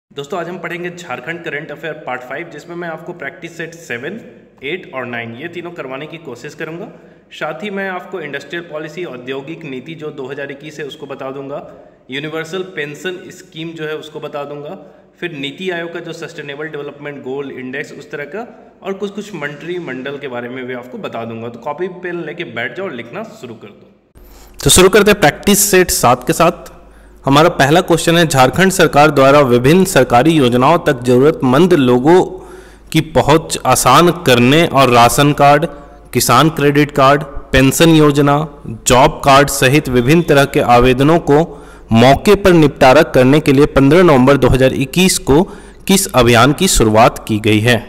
दोस्तों आज हम पढ़ेंगे झारखंड करंट अफेयर पार्ट 5, जिसमें मैं आपको प्रैक्टिस सेट 7, 8 और 9 ये तीनों करवाने की कोशिश करूंगा। साथ ही मैं आपको इंडस्ट्रियल पॉलिसी औद्योगिक नीति जो 2021 है उसको बता दूंगा, यूनिवर्सल पेंशन स्कीम जो है उसको बता दूंगा, फिर नीति आयोग का जो सस्टेनेबल डेवलपमेंट गोल इंडेक्स उस तरह का, और कुछ मंत्रिमंडल के बारे में भी आपको बता दूंगा। तो कॉपी पेन लेके बैठ जाओ और लिखना शुरू कर दो। तो शुरू करते हैं प्रैक्टिस सेट 7 के साथ। हमारा पहला क्वेश्चन है, झारखंड सरकार द्वारा विभिन्न सरकारी योजनाओं तक जरूरतमंद लोगों की पहुंच आसान करने और ration card, Kisan credit card, pension योजना, जॉब कार्ड सहित विभिन्न तरह के आवेदनों को मौके पर निपटारा करने के लिए 15 नवंबर 2021 को किस अभियान की शुरुआत की गई है?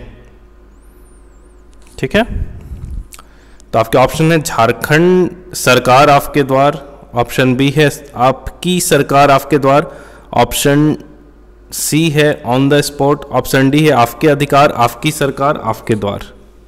ठीक है, तो आपके ऑप्शन है झारखंड सरकार आपके द्वार, ऑप्शन बी है आपकी सरकार आपके द्वार, ऑप्शन सी है on the spot, option D है आपके अधिकार आपकी सरकार आपके द्वार।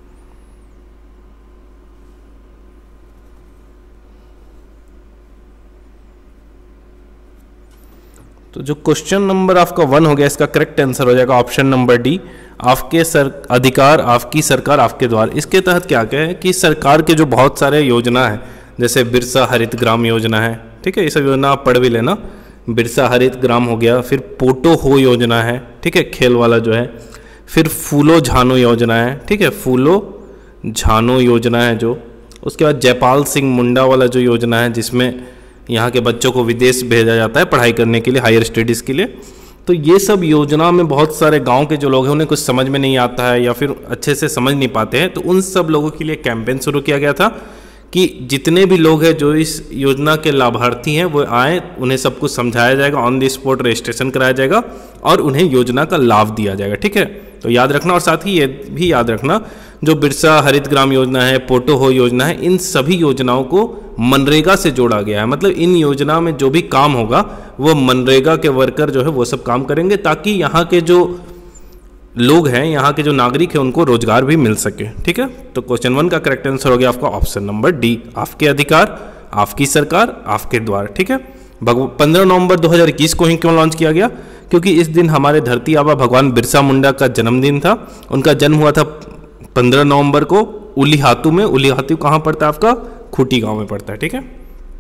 तो जो क्वेश्चन नंबर आपका 1 हो गया, इसका करेक्ट आंसर हो जाएगा ऑप्शन नंबर डी, आपके अधिकार आपकी सरकार आपके द्वार। इसके तहत क्या है कि सरकार के जो बहुत सारे योजना है, जैसे बिरसा हरित ग्राम योजना है, ठीक है, ये सब योजना आप पढ़ भी लेना। बिरसा हरित ग्राम हो गया, फिर पोटो हो योजना है, ठीक है, खेल वाला जो है, फिर फूलो झानो योजना है, ठीक है, फूलो झानो योजना है जो, उसके बाद जयपाल सिंह मुंडा वाला जो योजना है जिसमें यहाँ के बच्चों को विदेश भेजा जाता है पढ़ाई करने के लिए, हायर स्टडीज़ के लिए। तो ये सब योजना में बहुत सारे गांव के जो लोग हैं उन्हें कुछ समझ में नहीं आता है या फिर अच्छे से समझ नहीं पाते हैं, तो उन सब लोगों के लिए कैंपेन शुरू किया गया था कि जितने भी लोग हैं जो इस योजना के लाभार्थी हैं वो आए, उन्हें सब कुछ समझाया जाएगा, ऑन द स्पॉट रजिस्ट्रेशन कराया जाएगा और उन्हें योजना का लाभ दिया जाएगा। ठीक है, तो याद रखना। और साथ ही ये भी याद रखना, जो बिरसा हरित ग्राम योजना है, पोटो हो योजना है, इन सभी योजनाओं को मनरेगा से जोड़ा गया है। मतलब इन योजना में जो भी काम होगा वो मनरेगा के वर्कर जो है वो सब काम करेंगे, ताकि यहाँ के जो लोग हैं, यहाँ के जो नागरिक हैं, उनको रोजगार भी मिल सके। ठीक है, तो क्वेश्चन 1 का करेक्ट आंसर हो गया आपका ऑप्शन नंबर डी, आपके अधिकार आपकी सरकार आपके द्वार। ठीक है, 15 नवंबर 2021 को ही क्यों लॉन्च किया गया? क्योंकि इस दिन हमारे धरती आबा भगवान बिरसा मुंडा का जन्मदिन था। उनका जन्म हुआ था 15 नवंबर को उलीहातू में। उलीहातू कहाँ पड़ता है आपका? खूंटी गांव में पड़ता है। ठीक है,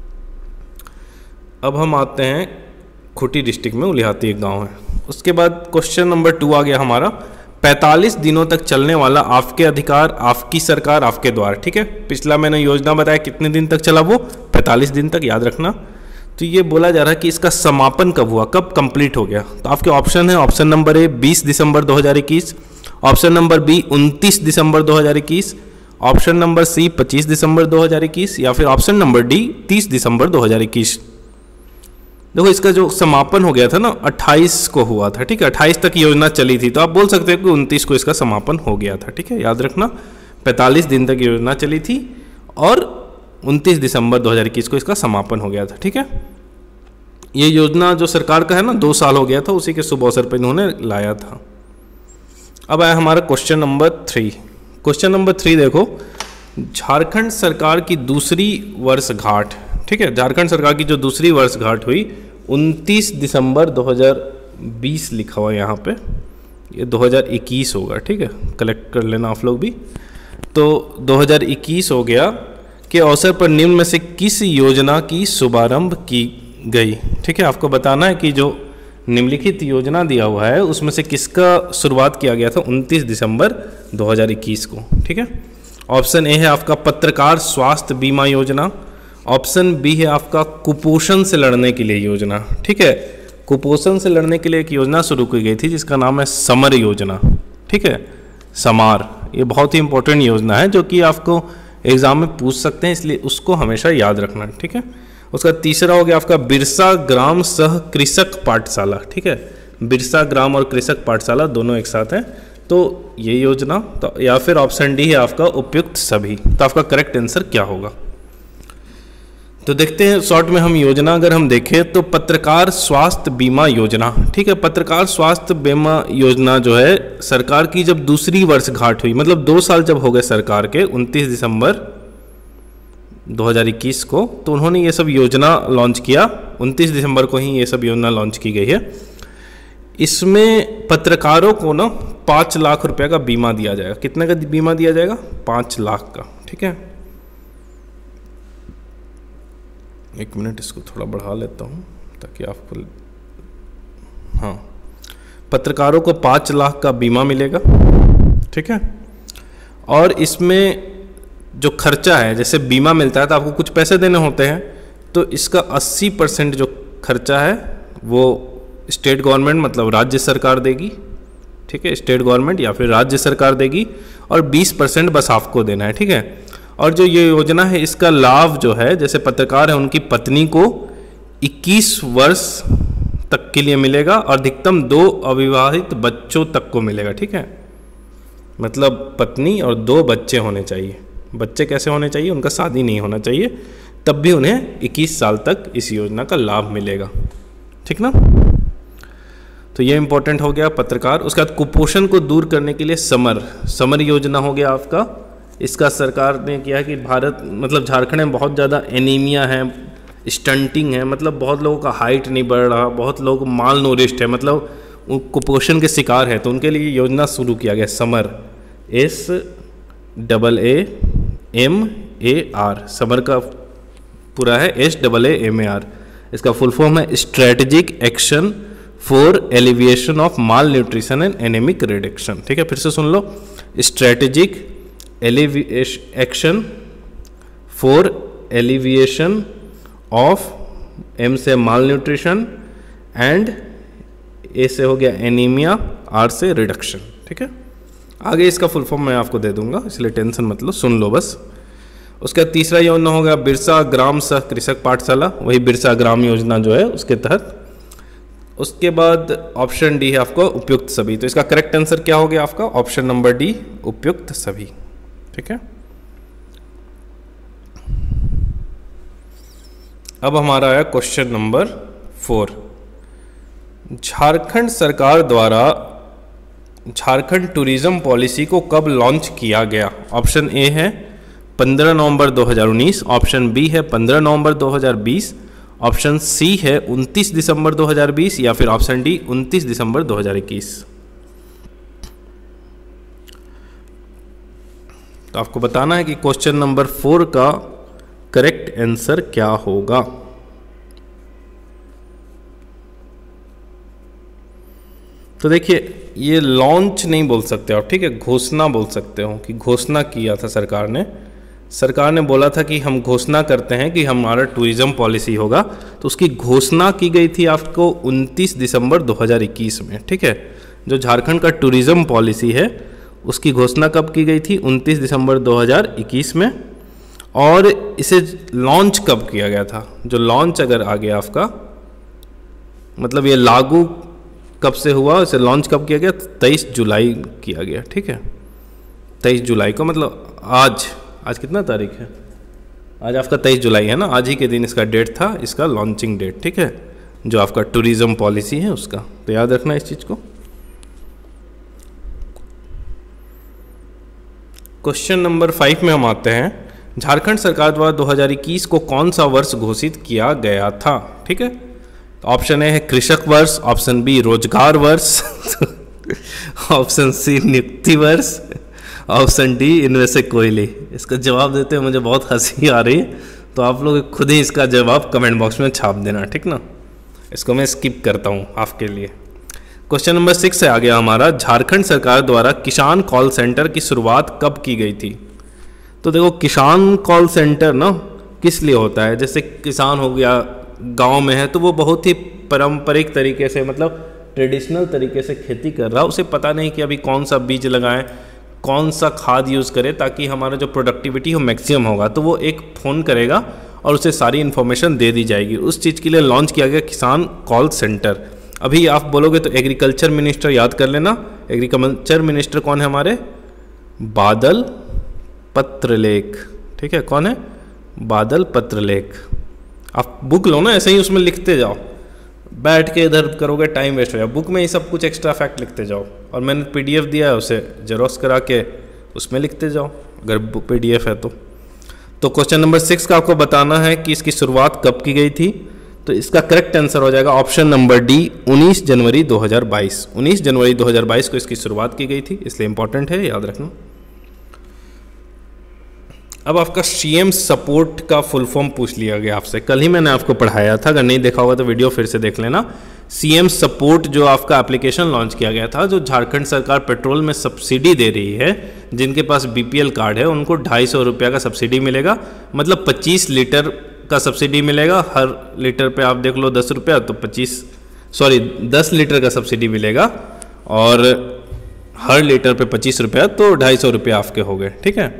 अब हम आते हैं खूंटी डिस्ट्रिक्ट में उलीहातू एक गांव है। उसके बाद क्वेश्चन नंबर 2 आ गया हमारा, 45 दिनों तक चलने वाला आपके अधिकार आपकी सरकार आपके द्वार। ठीक है, पिछला मैंने योजना बताया कितने दिन तक चला, वो 45 दिन तक, याद रखना। तो ये बोला जा रहा है कि इसका समापन कब हुआ, कब कंप्लीट हो गया? तो आपके ऑप्शन है, ऑप्शन नंबर ए 20 दिसंबर 2021, ऑप्शन नंबर बी 29 दिसंबर 2021, ऑप्शन नंबर सी 25 दिसंबर 2021, या फिर ऑप्शन नंबर डी 30 दिसंबर 2021। देखो, इसका जो समापन हो गया था ना 28 को हुआ था। ठीक है, 28 तक योजना चली थी, तो आप बोल सकते हैं कि 29 को इसका समापन हो गया था। ठीक है, याद रखना, 45 दिन तक योजना चली थी और 29 दिसंबर 2021 को इसका समापन हो गया था। ठीक है, ये योजना जो सरकार का है ना 2 साल हो गया था, उसी के शुभ अवसर पर इन्होंने लाया था। अब आया हमारा क्वेश्चन नंबर 3। क्वेश्चन नंबर 3 देखो, झारखंड सरकार की दूसरी वर्षगांठ, ठीक है, झारखंड सरकार की जो दूसरी वर्षगांठ हुई 29 दिसंबर 2020 लिखा हुआ है यहाँ पे, ये 2021 होगा। ठीक है, कलेक्ट कर लेना आप लोग भी। तो 2021 हो गया के अवसर पर निम्न में से किस योजना की शुभारंभ की गई? ठीक है, आपको बताना है कि जो निम्नलिखित योजना दिया हुआ है उसमें से किसका शुरुआत किया गया था 29 दिसंबर 2021 को। ठीक है, ऑप्शन ए है आपका पत्रकार स्वास्थ्य बीमा योजना, ऑप्शन बी है आपका कुपोषण से लड़ने के लिए योजना। ठीक है, कुपोषण से लड़ने के लिए एक योजना शुरू की गई थी जिसका नाम है समर योजना। ठीक है, समार, ये बहुत ही इंपॉर्टेंट योजना है जो कि आपको एग्जाम में पूछ सकते हैं, इसलिए उसको हमेशा याद रखना। ठीक है, उसका तीसरा हो गया आपका बिरसा ग्राम सह कृषक पाठशाला। ठीक है, बिरसा ग्राम और कृषक पाठशाला दोनों एक साथ हैं, तो ये योजना, तो या फिर ऑप्शन डी है आपका उपयुक्त सभी। तो आपका करेक्ट आंसर क्या होगा? तो देखते हैं शॉर्ट में हम योजना अगर हम देखें तो पत्रकार स्वास्थ्य बीमा योजना। ठीक है, पत्रकार स्वास्थ्य बीमा योजना जो है सरकार की जब दूसरी वर्षगांठ हुई, मतलब 2 साल जब हो गए सरकार के 29 दिसंबर 2021 को, तो उन्होंने ये सब योजना लॉन्च किया। 29 दिसंबर को ही ये सब योजना लॉन्च की गई है। इसमें पत्रकारों को ना 5 लाख रुपए का बीमा दिया जाएगा। कितने का बीमा दिया जाएगा? 5 लाख का। ठीक है, एक मिनट इसको थोड़ा बढ़ा लेता हूँ ताकि आपको, हाँ, पत्रकारों को 5 लाख का बीमा मिलेगा। ठीक है, और इसमें जो खर्चा है, जैसे बीमा मिलता है तो आपको कुछ पैसे देने होते हैं, तो इसका 80% जो खर्चा है वो स्टेट गवर्नमेंट मतलब राज्य सरकार देगी। ठीक है, स्टेट गवर्नमेंट या फिर राज्य सरकार देगी, और 20% बस आपको देना है। ठीक है, और जो ये योजना है इसका लाभ जो है, जैसे पत्रकार है उनकी पत्नी को 21 वर्ष तक के लिए मिलेगा और अधिकतम 2 अविवाहित बच्चों तक को मिलेगा। ठीक है, मतलब पत्नी और 2 बच्चे होने चाहिए। बच्चे कैसे होने चाहिए? उनका शादी नहीं होना चाहिए, तब भी उन्हें 21 साल तक इस योजना का लाभ मिलेगा। ठीक ना, तो ये इंपॉर्टेंट हो गया पत्रकार। उसके बाद कुपोषण को दूर करने के लिए समर योजना हो गया आपका। इसका सरकार ने किया है कि भारत मतलब झारखंड में बहुत ज़्यादा एनीमिया है, स्टंटिंग है, मतलब बहुत लोगों का हाइट नहीं बढ़ रहा, बहुत लोग माल नूरिस्ट है, मतलब कुपोषण के शिकार है, तो उनके लिए योजना शुरू किया गया समर, SAAMAR। समर का पूरा है SAAMAR। इसका फुल फॉर्म है strategic action for alleviation of malnutrition and anemic reduction. ठीक है, फिर से सुन लो, strategic action for alleviation of, M से माल न्यूट्रिशन, एंड A से हो गया एनीमिया, R से रिडक्शन। ठीक है, आगे इसका फुल फॉर्म मैं आपको दे दूंगा, इसलिए टेंशन मत लो, सुन लो बस। उसका तीसरा योजना होगा बिरसा ग्राम सह कृषक पाठशाला, वही बिरसा ग्राम योजना जो है उसके तहत। उसके बाद ऑप्शन डी है आपको उपयुक्त सभी, तो इसका करेक्ट आंसर क्या हो गया आपका? ऑप्शन नंबर डी, उपयुक्त सभी। ठीक है, अब हमारा आया क्वेश्चन नंबर 4। झारखंड सरकार द्वारा झारखंड टूरिज्म पॉलिसी को कब लॉन्च किया गया? ऑप्शन ए है 15 नवंबर 2019, ऑप्शन बी है 15 नवंबर 2020, ऑप्शन सी है 29 दिसंबर 2020, या फिर ऑप्शन डी 29 दिसंबर 2021। तो आपको बताना है कि क्वेश्चन नंबर 4 का करेक्ट आंसर क्या होगा। तो देखिए, ये लॉन्च नहीं बोल सकते आप, ठीक है, घोषणा बोल सकते हो कि घोषणा किया था सरकार ने। सरकार ने बोला था कि हम घोषणा करते हैं कि हमारा टूरिज्म पॉलिसी होगा, तो उसकी घोषणा की गई थी आपको 29 दिसंबर 2021 में। ठीक है, जो झारखंड का टूरिज्म पॉलिसी है उसकी घोषणा कब की गई थी? 29 दिसंबर 2021 में। और इसे लॉन्च कब किया गया था? जो लॉन्च अगर आ गया आपका, मतलब ये लागू कब से हुआ, इसे लॉन्च कब किया गया? 23 जुलाई किया गया। ठीक है, 23 जुलाई को, मतलब आज कितना तारीख है? आज आपका 23 जुलाई है ना, आज ही के दिन इसका डेट था, इसका लॉन्चिंग डेट। ठीक है, जो आपका टूरिज्म पॉलिसी है उसका, तो याद रखना इस चीज़ को। क्वेश्चन नंबर 5 में हम आते हैं। झारखंड सरकार द्वारा 2021 को कौन सा वर्ष घोषित किया गया था? ठीक है, ऑप्शन ए है कृषक वर्ष, ऑप्शन बी रोजगार वर्ष, ऑप्शन सी नियुक्ति वर्ष, ऑप्शन डी इनमें से कोई नहीं। इसका जवाब देते हुए मुझे बहुत हंसी आ रही है, तो आप लोग खुद ही इसका जवाब कमेंट बॉक्स में छाप देना, ठीक ना। इसको मैं स्किप करता हूँ आपके लिए। क्वेश्चन नंबर 6 से आ गया हमारा, झारखंड सरकार द्वारा किसान कॉल सेंटर की शुरुआत कब की गई थी? तो देखो, किसान कॉल सेंटर ना किस लिए होता है? जैसे किसान हो गया, गांव में है, तो वो बहुत ही पारंपरिक तरीके से, मतलब ट्रेडिशनल तरीके से खेती कर रहा है, उसे पता नहीं कि अभी कौन सा बीज लगाएं, कौन सा खाद यूज़ करें ताकि हमारा जो प्रोडक्टिविटी हो मैक्सिमम होगा। तो वो एक फ़ोन करेगा और उसे सारी इन्फॉर्मेशन दे दी जाएगी। उस चीज़ के लिए लॉन्च किया गया किसान कॉल सेंटर। अभी आप बोलोगे तो एग्रीकल्चर मिनिस्टर याद कर लेना। एग्रीकल्चर मिनिस्टर कौन है हमारे? बादल पत्रलेख। ठीक है, कौन है? बादल पत्रलेख। आप बुक लो ना, ऐसे ही उसमें लिखते जाओ, बैठ के इधर करोगे टाइम वेस्ट हो जाए। बुक में ही सब कुछ एक्स्ट्रा फैक्ट लिखते जाओ, और मैंने PDF दिया है, उसे जेरोक्स करा के उसमें लिखते जाओ अगर PDF है तो। क्वेश्चन नंबर 6 का आपको बताना है कि इसकी शुरुआत कब की गई थी। तो इसका करेक्ट आंसर हो जाएगा ऑप्शन नंबर डी 19 जनवरी 2022। 19 जनवरी 2022 को इसकी शुरुआत की गई थी, इसलिए इंपॉर्टेंट है, याद रखना। अब आपका सीएम सपोर्ट का फुल फॉर्म पूछ लिया गया आपसे, कल ही मैंने आपको पढ़ाया था, अगर नहीं देखा होगा तो वीडियो फिर से देख लेना। सीएम सपोर्ट जो आपका एप्लीकेशन लॉन्च किया गया था, जो झारखंड सरकार पेट्रोल में सब्सिडी दे रही है, जिनके पास बीपीएल कार्ड है उनको 250 रुपये का सब्सिडी मिलेगा, मतलब 25 लीटर का सब्सिडी मिलेगा। हर लीटर पे आप देख लो 10 रुपया, तो 10 लीटर का सब्सिडी मिलेगा, और हर लीटर पे 25 रुपया, तो 250 रुपये आपके हो गए, ठीक है।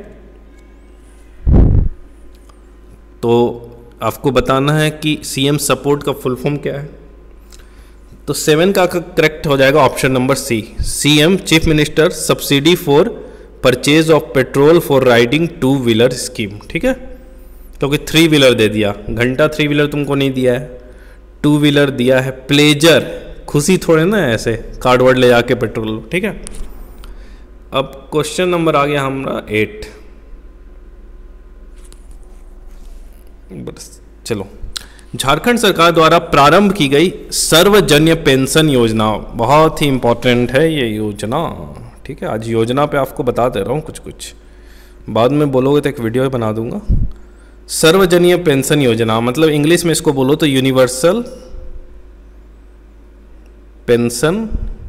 तो आपको बताना है कि सीएम सपोर्ट का फुल फॉर्म क्या है। तो 7 का करेक्ट हो जाएगा option number C, CM chief minister subsidy for purchase of petrol for riding 2 wheeler scheme, ठीक है। क्योंकि 3 व्हीलर दे दिया, घंटा 3 व्हीलर तुमको नहीं दिया है, 2 व्हीलर दिया है। प्लेजर खुशी थोड़े ना ऐसे कार्ड वर्ड ले जाके पेट्रोल, ठीक है। अब क्वेश्चन नंबर आ गया हमारा 8। चलो, झारखंड सरकार द्वारा प्रारंभ की गई सर्वजन्य पेंशन योजना, बहुत ही इंपॉर्टेंट है ये योजना, ठीक है। आज योजना पे आपको बता दे रहा हूँ कुछ कुछ, बाद में बोलोगे तो एक वीडियो बना दूंगा। सर्वजनीय पेंशन योजना मतलब इंग्लिश में इसको बोलो तो यूनिवर्सल पेंशन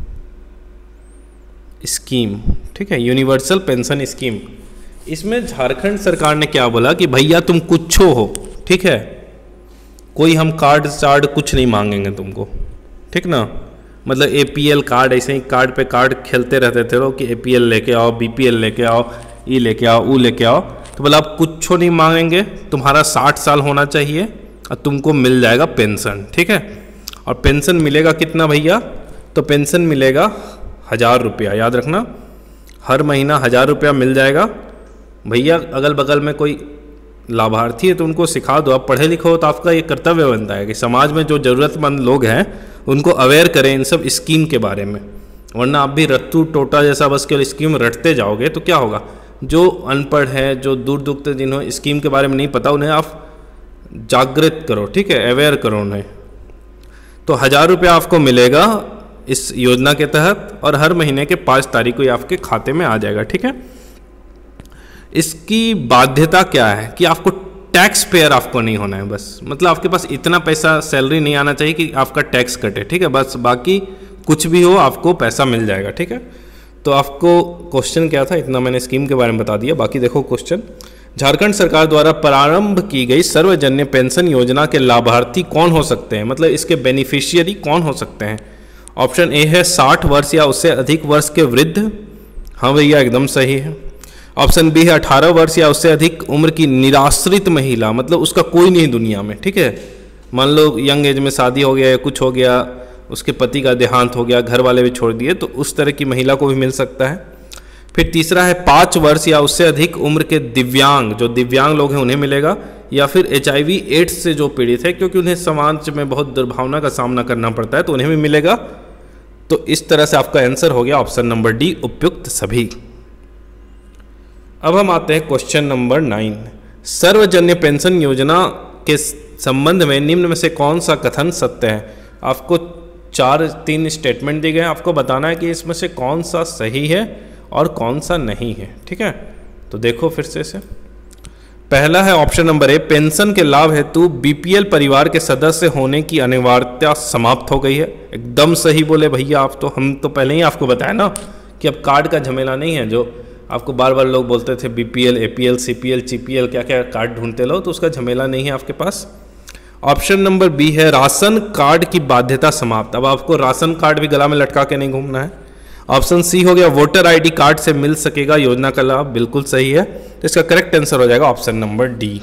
स्कीम, ठीक है, यूनिवर्सल पेंशन स्कीम। इसमें झारखंड सरकार ने क्या बोला कि भैया तुम कुछ हो, ठीक है, कोई हम कार्ड चार्ड कुछ नहीं मांगेंगे तुमको, ठीक ना। मतलब एपीएल कार्ड, ऐसे ही कार्ड पे कार्ड खेलते रहते थे लोग कि एपीएल लेके आओ, बीपीएल लेके आओ, ई लेके आओ, ऊ लेके आओ, तो बोला आप कुछ नहीं मांगेंगे, तुम्हारा 60 साल होना चाहिए और तुमको मिल जाएगा पेंशन, ठीक है। और पेंशन मिलेगा कितना भैया, तो पेंशन मिलेगा 1000 रुपया, याद रखना, हर महीना 1000 रुपया मिल जाएगा। भैया अगल बगल में कोई लाभार्थी है तो उनको सिखा दो, आप पढ़े लिखे हो तो आपका ये कर्तव्य बनता है कि समाज में जो ज़रूरतमंद लोग हैं उनको अवेयर करें इन सब स्कीम के बारे में, वरना आप भी रत्तू टोटा जैसा बस केवल स्कीम रटते जाओगे तो क्या होगा। जो अनपढ़ है, जो दूर दूर तक जिन्होंने स्कीम के बारे में नहीं पता, उन्हें आप जागृत करो, ठीक है, अवेयर करो उन्हें। तो 1000 रुपया आपको मिलेगा इस योजना के तहत, और हर महीने के 5 तारीख को ये आपके खाते में आ जाएगा, ठीक है। इसकी बाध्यता क्या है कि आपको टैक्स पेयर आपको नहीं होना है, बस मतलब आपके पास इतना पैसा सैलरी नहीं आना चाहिए कि आपका टैक्स कटे, ठीक है, बस बाकी कुछ भी हो आपको पैसा मिल जाएगा, ठीक है। तो आपको क्वेश्चन क्या था, इतना मैंने स्कीम के बारे में बता दिया, बाकी देखो क्वेश्चन। झारखंड सरकार द्वारा प्रारंभ की गई सर्वजन्य पेंशन योजना के लाभार्थी कौन हो सकते हैं, मतलब इसके बेनिफिशियरी कौन हो सकते हैं। ऑप्शन ए है 60 वर्ष या उससे अधिक वर्ष के वृद्ध, हाँ भैया एकदम सही है। ऑप्शन बी है 18 वर्ष या उससे अधिक उम्र की निराश्रित महिला, मतलब उसका कोई नहीं दुनिया में, ठीक है, मान लो यंग एज में शादी हो गया या कुछ हो गया, उसके पति का देहांत हो गया, घर वाले भी छोड़ दिए, तो उस तरह की महिला को भी मिल सकता है। फिर तीसरा है 5 वर्ष या उससे अधिक उम्र के दिव्यांग, जो दिव्यांग लोग हैं उन्हें मिलेगा, या फिर HIV एड्स से जो पीड़ित है, क्योंकि उन्हें समाज में बहुत दुर्भावना का सामना करना पड़ता है, तो उन्हें भी मिलेगा। तो इस तरह से आपका आंसर हो गया ऑप्शन नंबर डी, उपयुक्त सभी। अब हम आते हैं क्वेश्चन नंबर 9। सर्वजन्य पेंशन योजना के संबंध में निम्न में से कौन सा कथन सत्य है। आपको 3 स्टेटमेंट दिए गए, आपको बताना है कि इसमें से कौन सा सही है और कौन सा नहीं है, ठीक है। तो देखो फिर से इसे, पहला है ऑप्शन नंबर ए, पेंशन के लाभ हेतु बीपीएल परिवार के सदस्य होने की अनिवार्यता समाप्त हो गई है। एकदम सही बोले भैया आप, तो हम तो पहले ही आपको बताया ना कि अब कार्ड का झमेला नहीं है, जो आपको बार बार लोग बोलते थे बीपीएल, एपीएल, सीपीएल, जीपीएल, क्या क्या कार्ड ढूंढते लो, तो उसका झमेला नहीं है आपके पास। ऑप्शन नंबर बी है राशन कार्ड की बाध्यता समाप्त, अब आपको राशन कार्ड भी गला में लटका के नहीं घूमना है। ऑप्शन सी हो गया वोटर आईडी कार्ड से मिल सकेगा योजना का लाभ, बिल्कुल सही है, तो इसका करेक्ट आंसर हो जाएगा ऑप्शन नंबर डी।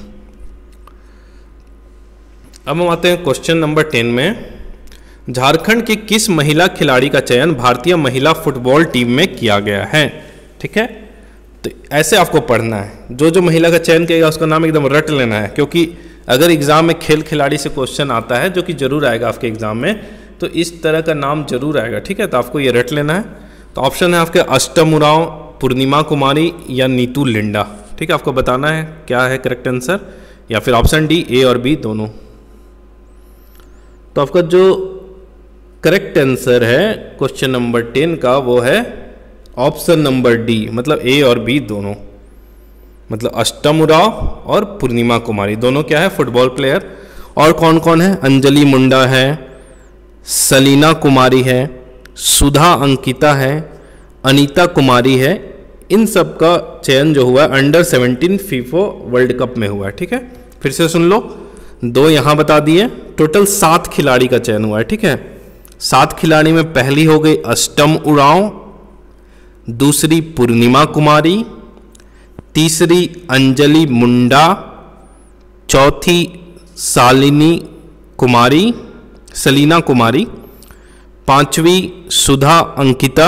अब हम आते हैं क्वेश्चन नंबर 10 में। झारखंड की किस महिला खिलाड़ी का चयन भारतीय महिला फुटबॉल टीम में किया गया है, ठीक है। तो ऐसे आपको पढ़ना है, जो जो महिला का चयन किया उसका नाम एकदम रट लेना है, क्योंकि अगर एग्जाम में खेल खिलाड़ी से क्वेश्चन आता है, जो कि जरूर आएगा आपके एग्जाम में, तो इस तरह का नाम जरूर आएगा, ठीक है, तो आपको ये रट लेना है। तो ऑप्शन है आपके अष्टम उरांव, पूर्णिमा कुमारी या नीतू लिंडा, ठीक है, आपको बताना है क्या है करेक्ट आंसर, या फिर ऑप्शन डी, ए और बी दोनों। तो आपका जो करेक्ट आंसर है क्वेश्चन नंबर 10 का वो है ऑप्शन नंबर डी, मतलब ए और बी दोनों, मतलब अष्टम उरांव और पूर्णिमा कुमारी दोनों क्या है, फुटबॉल प्लेयर। और कौन कौन है, अंजलि मुंडा है, सलीना कुमारी है, सुधा अंकिता है, अनीता कुमारी है। इन सब का चयन जो हुआ है अंडर 17 फीफा वर्ल्ड कप में हुआ है। ठीक है, फिर से सुन लो, 2 यहाँ बता दिए, टोटल 7 खिलाड़ी का चयन हुआ है। ठीक है, 7 खिलाड़ी में पहली हो गई अष्टम उरांव, दूसरी पूर्णिमा कुमारी, तीसरी अंजलि मुंडा, चौथी सलीना कुमारी, 5वीं सुधा अंकिता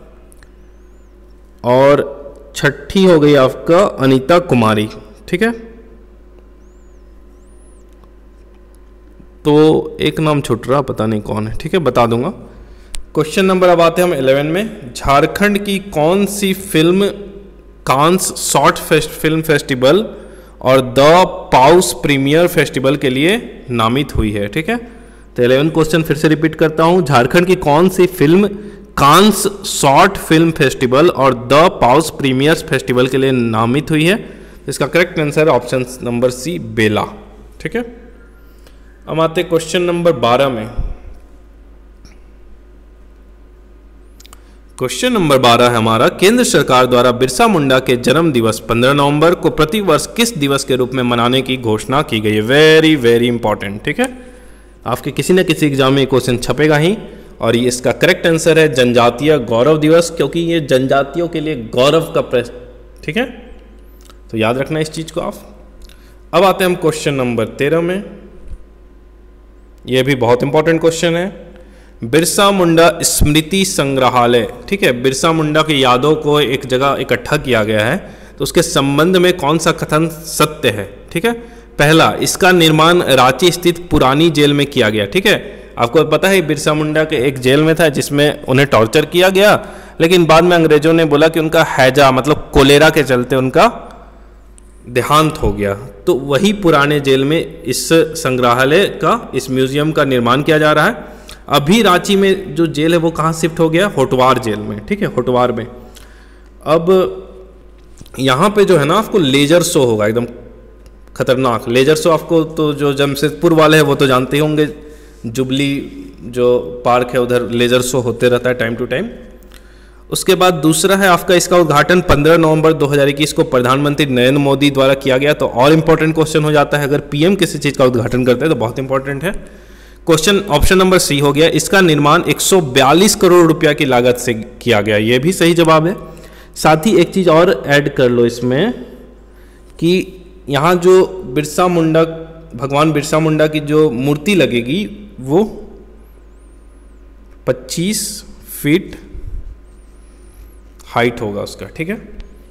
और 6ठी हो गई आपका अनीता कुमारी। ठीक है, तो एक नाम छूट रहा, पता नहीं कौन है। ठीक है, बता दूंगा। क्वेश्चन नंबर अब आते हैं हम 11 में। झारखंड की कौन सी film Cannes short film festival और द पाउस प्रीमियर फेस्टिवल के लिए नामित हुई है? ठीक है, तो 11 क्वेश्चन फिर से रिपीट करता हूं। झारखंड की कौन सी film Cannes short film festival और द पाउस प्रीमियर फेस्टिवल के लिए नामित हुई है? इसका करेक्ट आंसर है ऑप्शन नंबर सी, बेला। ठीक है, अब आते क्वेश्चन नंबर 12 में। क्वेश्चन नंबर 12 है हमारा, केंद्र सरकार द्वारा बिरसा मुंडा के जन्म दिवस 15 नवंबर को प्रतिवर्ष किस दिवस के रूप में मनाने की घोषणा की गई है? Very very important. ठीक है, आपके किसी न किसी एग्जाम में क्वेश्चन छपेगा ही, और ये इसका करेक्ट आंसर है जनजातीय गौरव दिवस, क्योंकि ये जनजातियों के लिए गौरव का ठीक है, तो याद रखना इस चीज को आप। अब आते हैं हम क्वेश्चन नंबर 13 में। यह भी बहुत इंपॉर्टेंट क्वेश्चन है। बिरसा मुंडा स्मृति संग्रहालय, ठीक है, बिरसा मुंडा की यादों को एक जगह इकट्ठा किया गया है, तो उसके संबंध में कौन सा कथन सत्य है? ठीक है, पहला, इसका निर्माण रांची स्थित पुरानी जेल में किया गया। ठीक है, आपको पता है बिरसा मुंडा के एक जेल में था जिसमें उन्हें टॉर्चर किया गया, लेकिन बाद में अंग्रेजों ने बोला कि उनका हैजा मतलब कोलेरा के चलते उनका देहांत हो गया, तो वही पुराने जेल में इस संग्रहालय का, इस म्यूजियम का निर्माण किया जा रहा है। अभी रांची में जो जेल है वो कहाँ शिफ्ट हो गया? होटवार जेल में। ठीक है, होटवार में। अब यहाँ पे जो है ना आपको लेजर शो होगा, एकदम खतरनाक लेजर शो। आपको तो जो जमशेदपुर वाले हैं वो तो जानते ही होंगे, जुबली जो पार्क है उधर लेजर शो होते रहता है टाइम टू टाइम। उसके बाद दूसरा है आपका, इसका उद्घाटन 15 नवंबर 2021 को प्रधानमंत्री नरेंद्र मोदी द्वारा किया गया, तो और इंपॉर्टेंट क्वेश्चन हो जाता है। अगर पीएम किसी चीज़ का उद्घाटन करते हैं तो बहुत इंपॉर्टेंट है। क्वेश्चन ऑप्शन नंबर सी हो गया, इसका निर्माण 142 करोड़ रुपया की लागत से किया गया, यह भी सही जवाब है। साथ ही एक चीज़ और ऐड कर लो इसमें कि यहाँ जो बिरसा मुंडा, भगवान बिरसा मुंडा की जो मूर्ति लगेगी वो 25 फीट हाइट होगा उसका। ठीक है,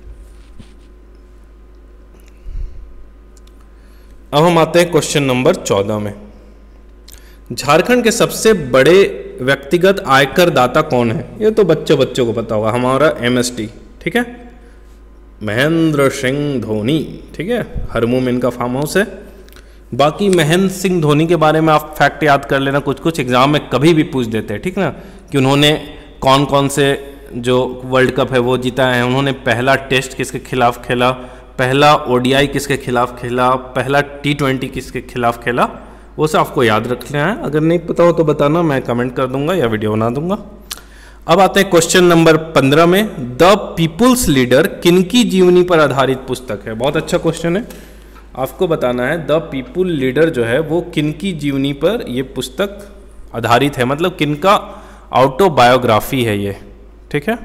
अब हम आते हैं क्वेश्चन नंबर 14 में। झारखंड के सबसे बड़े व्यक्तिगत आयकर दाता कौन है? ये तो बच्चों को पता होगा, हमारा एमएसटी। ठीक है, महेंद्र सिंह धोनी। ठीक है, हरमू में इनका फार्म हाउस है। बाकी महेंद्र सिंह धोनी के बारे में आप फैक्ट याद कर लेना, कुछ कुछ एग्जाम में कभी भी पूछ देते हैं। ठीक ना, कि उन्होंने कौन कौन से जो वर्ल्ड कप है वो जीता है, उन्होंने पहला टेस्ट किसके खिलाफ खेला, पहला ओडीआई किसके खिलाफ खेला, पहला T20 किसके खिलाफ खेला, वो सब आपको याद रखना है। अगर नहीं पता हो तो बताना, मैं कमेंट कर दूंगा या वीडियो बना दूंगा। अब आते हैं क्वेश्चन नंबर 15 में। द पीपुल्स लीडर किनकी जीवनी पर आधारित पुस्तक है? बहुत अच्छा क्वेश्चन है, आपको बताना है द पीपुल लीडर जो है वो किनकी जीवनी पर ये पुस्तक आधारित है, मतलब किनका ऑटोबायोग्राफी है ये। ठीक है,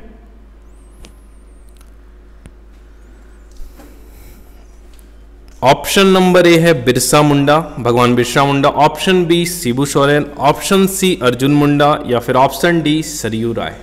ऑप्शन नंबर ए है बिरसा मुंडा, भगवान Birsa Munda, option B Shibu Soren, option C Arjun Munda, या फिर option D Saryu Rai.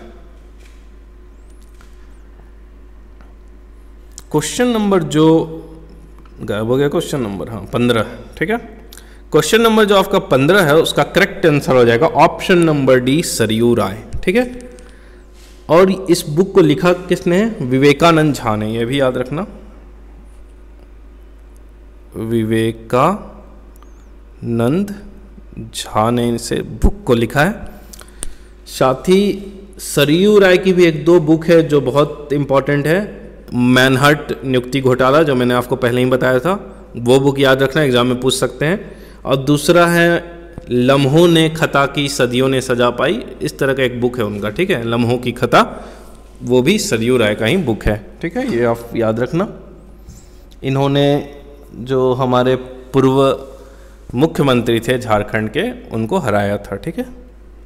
Question number जो गायब हो गया, क्वेश्चन नंबर 15। ठीक है, क्वेश्चन नंबर जो आपका 15 है उसका करेक्ट आंसर हो जाएगा option number D Saryu Rai. ठीक है, और इस बुक को लिखा किसने है? विवेकानंद झा ने, यह भी याद रखना, विवेकानंद झा ने इसे बुक को लिखा है। साथ ही सरयू राय की भी एक दो बुक है जो बहुत इम्पॉर्टेंट है। मैनहर्ट नियुक्ति घोटाला, जो मैंने आपको पहले ही बताया था, वो बुक याद रखना, एग्जाम में पूछ सकते हैं। और दूसरा है लम्हों ने खता की सदियों ने सजा पाई, इस तरह का एक बुक है उनका, ठीक है, लम्हों की खता, वो भी सरयू राय का ही बुक है, ठीक है, ये आप याद रखना। इन्होंने जो हमारे पूर्व मुख्यमंत्री थे झारखंड के, उनको हराया था, ठीक है।